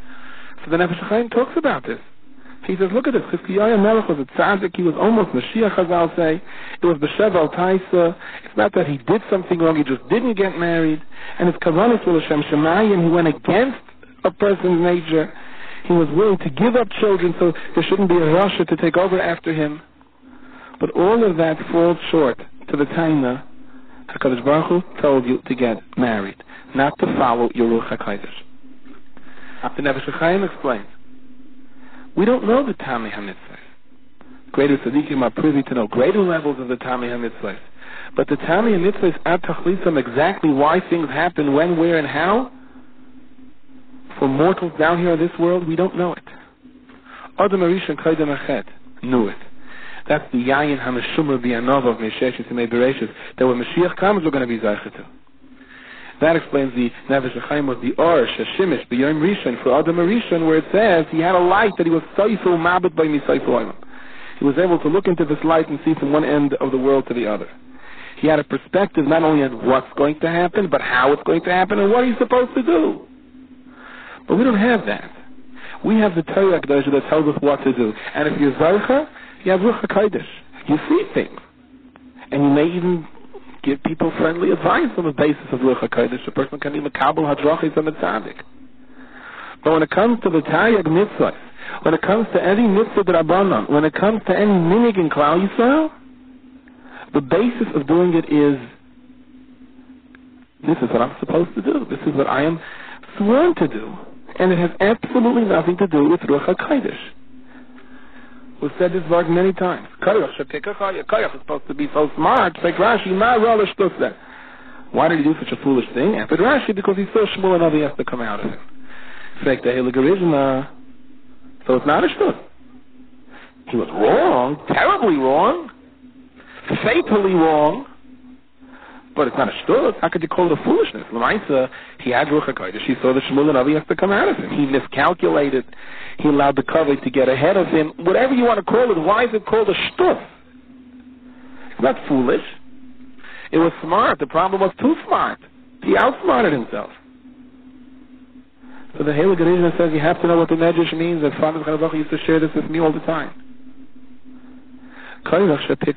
So the Nefesh HaChaim talks about this. He says, look at this. Chizkiyahu Melech was a tzaddik. He was almost Mashiach, Chazal say. It was B'Shev Taisa. It's not that he did something wrong. He just didn't get married. And his Kavanis was Hashem Shemayim. He went against a person's nature. He was willing to give up children so there shouldn't be a Rasha to take over after him. But all of that falls short to the Taina. HaKadosh Baruch Hu told you to get married, not to follow your Ruach HaKodesh. The Nefesh HaChaim explains, we don't know the Tamei HaMitzvahs. Greater tzaddikim are privy to know greater levels of the Tamei HaMitzvahs. But the Tamei HaMitzvahs at Tachlisam, exactly why things happen, when, where, and how, for mortals down here in this world, we don't know it. Adam Arishon Kaidem Achet knew it. That's the Yayin HaMeshumar B'Yanov of Mesheshis and Mebereshis, that when Mashiach comes, we're going to be Zaycha to. That explains the Nefesh HaChaim of the Or, Sheshimish, B'Yom Rishon, for Adam Arishon, where it says he had a light that he was Soifel Mabit by Misoifel Olam. He was able to look into this light and see from one end of the world to the other. He had a perspective not only on what's going to happen, but how it's going to happen and what he's supposed to do. But we don't have that. We have the Torah Kedusha that tells us what to do. And if you're Zaycha, you have Ruach HaKodesh. You see things. And you may even give people friendly advice on the basis of Ruach HaKodesh. A person can be Makabel Hadrachis and a Tzaddik. But when it comes to the Taryag Mitzvah, when it comes to any Mitzvah D'Rabbanan, when it comes to any Minig in Klal Yisrael, the basis of doing it is, this is what I'm supposed to do. This is what I am sworn to do. And it has absolutely nothing to do with Ruach HaKodesh. We've said this word many times. Koyach is supposed to be so smart. Like Rashi, ma relish that. Why did he do such a foolish thing? After Rashi, because he's so small and nothing has to come out of him. Fake the Heilige Rishna. So it's not a shtus. He was wrong, terribly wrong, fatally wrong, but it's not a shtus. How could you call it a foolishness? L'maisa, he had Ruach HaKodesh. He saw the Shmuel and Avi has to come out of him. He miscalculated. He allowed the covet to get ahead of him. Whatever you want to call it, why is it called a shtus? It's not foolish. It was smart. The problem was too smart. He outsmarted himself. So the Heilige Rishna says you have to know what the Medrash means. And Father Chanavach used to share this with me all the time. Why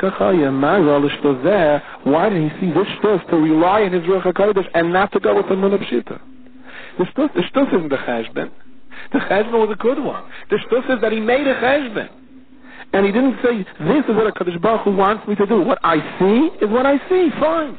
did he see this shtus to rely on his Ruach HaKodesh and not to go with the Munah Pshita? The shtus, the shtus isn't the cheshbon. The cheshbon was a good one. The shtus is that he made a cheshbon. And he didn't say, this is what a Kadosh Baruch Hu wants me to do. What I see is what I see. Fine.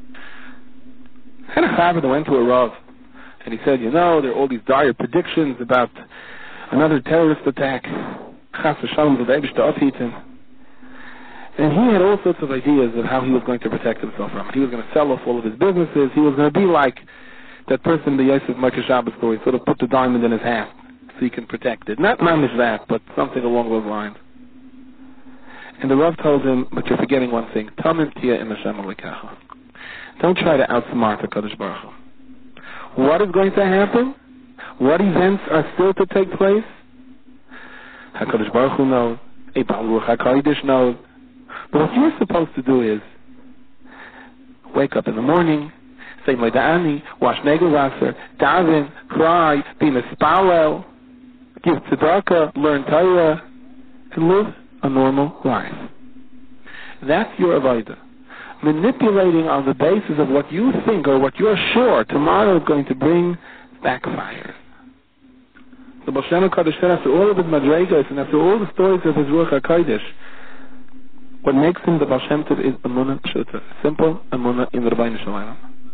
I had a chaver that went to a Rav. And he said, you know, there are all these dire predictions about another terrorist attack. Chas v'shalom v'debish to upheat him. And he had all sorts of ideas of how he was going to protect himself from it. He was going to sell off all of his businesses. He was going to be like that person in the Yosef Moshe Shabbos story, sort of put the diamond in his hand so he can protect it. Not mamish that, but something along those lines. And the Rav told him, but you're forgetting one thing. Tamim tia im Hashem alikecha. Don't try to outsmart the Kadosh Baruch Hu. What is going to happen? What events are still to take place? HaKadosh Baruch Hu knows. Eibal Ruach HaKodesh knows. But what you're supposed to do is wake up in the morning, say Moeda'ani, wash Negel daven, cry, be mispalel, give tzedakah, learn Torah, and live a normal life. That's your avodah. Manipulating on the basis of what you think or what you're sure tomorrow is going to bring backfires. The Baal Shem HaKadosh said after all of his madregas and after all the stories of his Ruach HaKodesh, what makes him the Baal Shem Tov is Amunah Pshuta, simple Amunah in the Rabbeinu Shalom.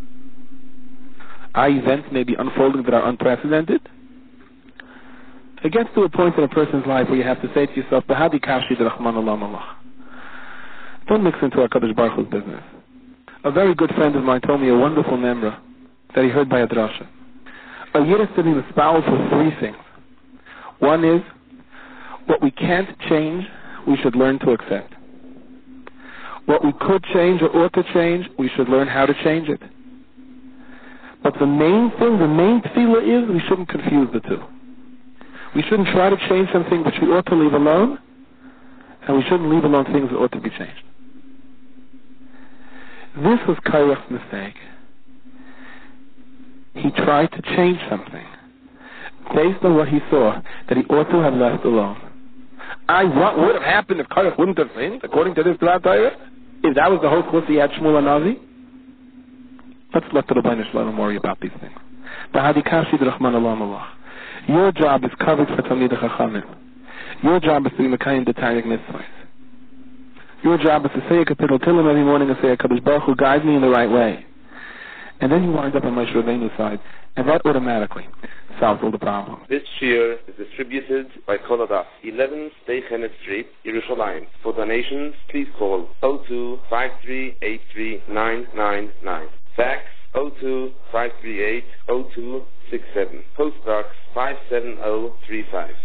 Our events may be unfolding that are unprecedented. It gets to a point in a person's life where you have to say to yourself, Bahadi Kashi D'Rachman Allah Malach. Don't mix into our Kadosh Baruch Hu's business. A very good friend of mine told me a wonderful memra that he heard by a drasha. A yid is sitting the spouse for three things. One is, what we can't change, we should learn to accept. What we could change or ought to change, we should learn how to change it. But the main thing, the main tefillah is, we shouldn't confuse the two. We shouldn't try to change something which we ought to leave alone, and we shouldn't leave alone things that ought to be changed. This was Kairach's mistake. He tried to change something. based on what he saw, that he ought to have left alone. I what would have happened if Korach wouldn't have sinned, according to this Torah? If that was the whole chus he had Shmuel Navi? Let's let the Rebbeinu Shalom worry about these things. Your job is covered for Talmidei Chachamim. Your job is to be Mekayim the Taryag Mitzvahs. Your job is to say a capital Tillim every morning and say, HaKadosh Baruch Hu, guide me in the right way. And then you wind up on Moshe Rabbeinu's side, and that automatically solves all the problems. This shiur is distributed by Kol Hadas, eleven Stei Chenet Street, Yerushalayim. For donations, please call zero two five three eight three nine nine nine. Fax zero two five three eight zero two six seven. Postbox five seven zero three five.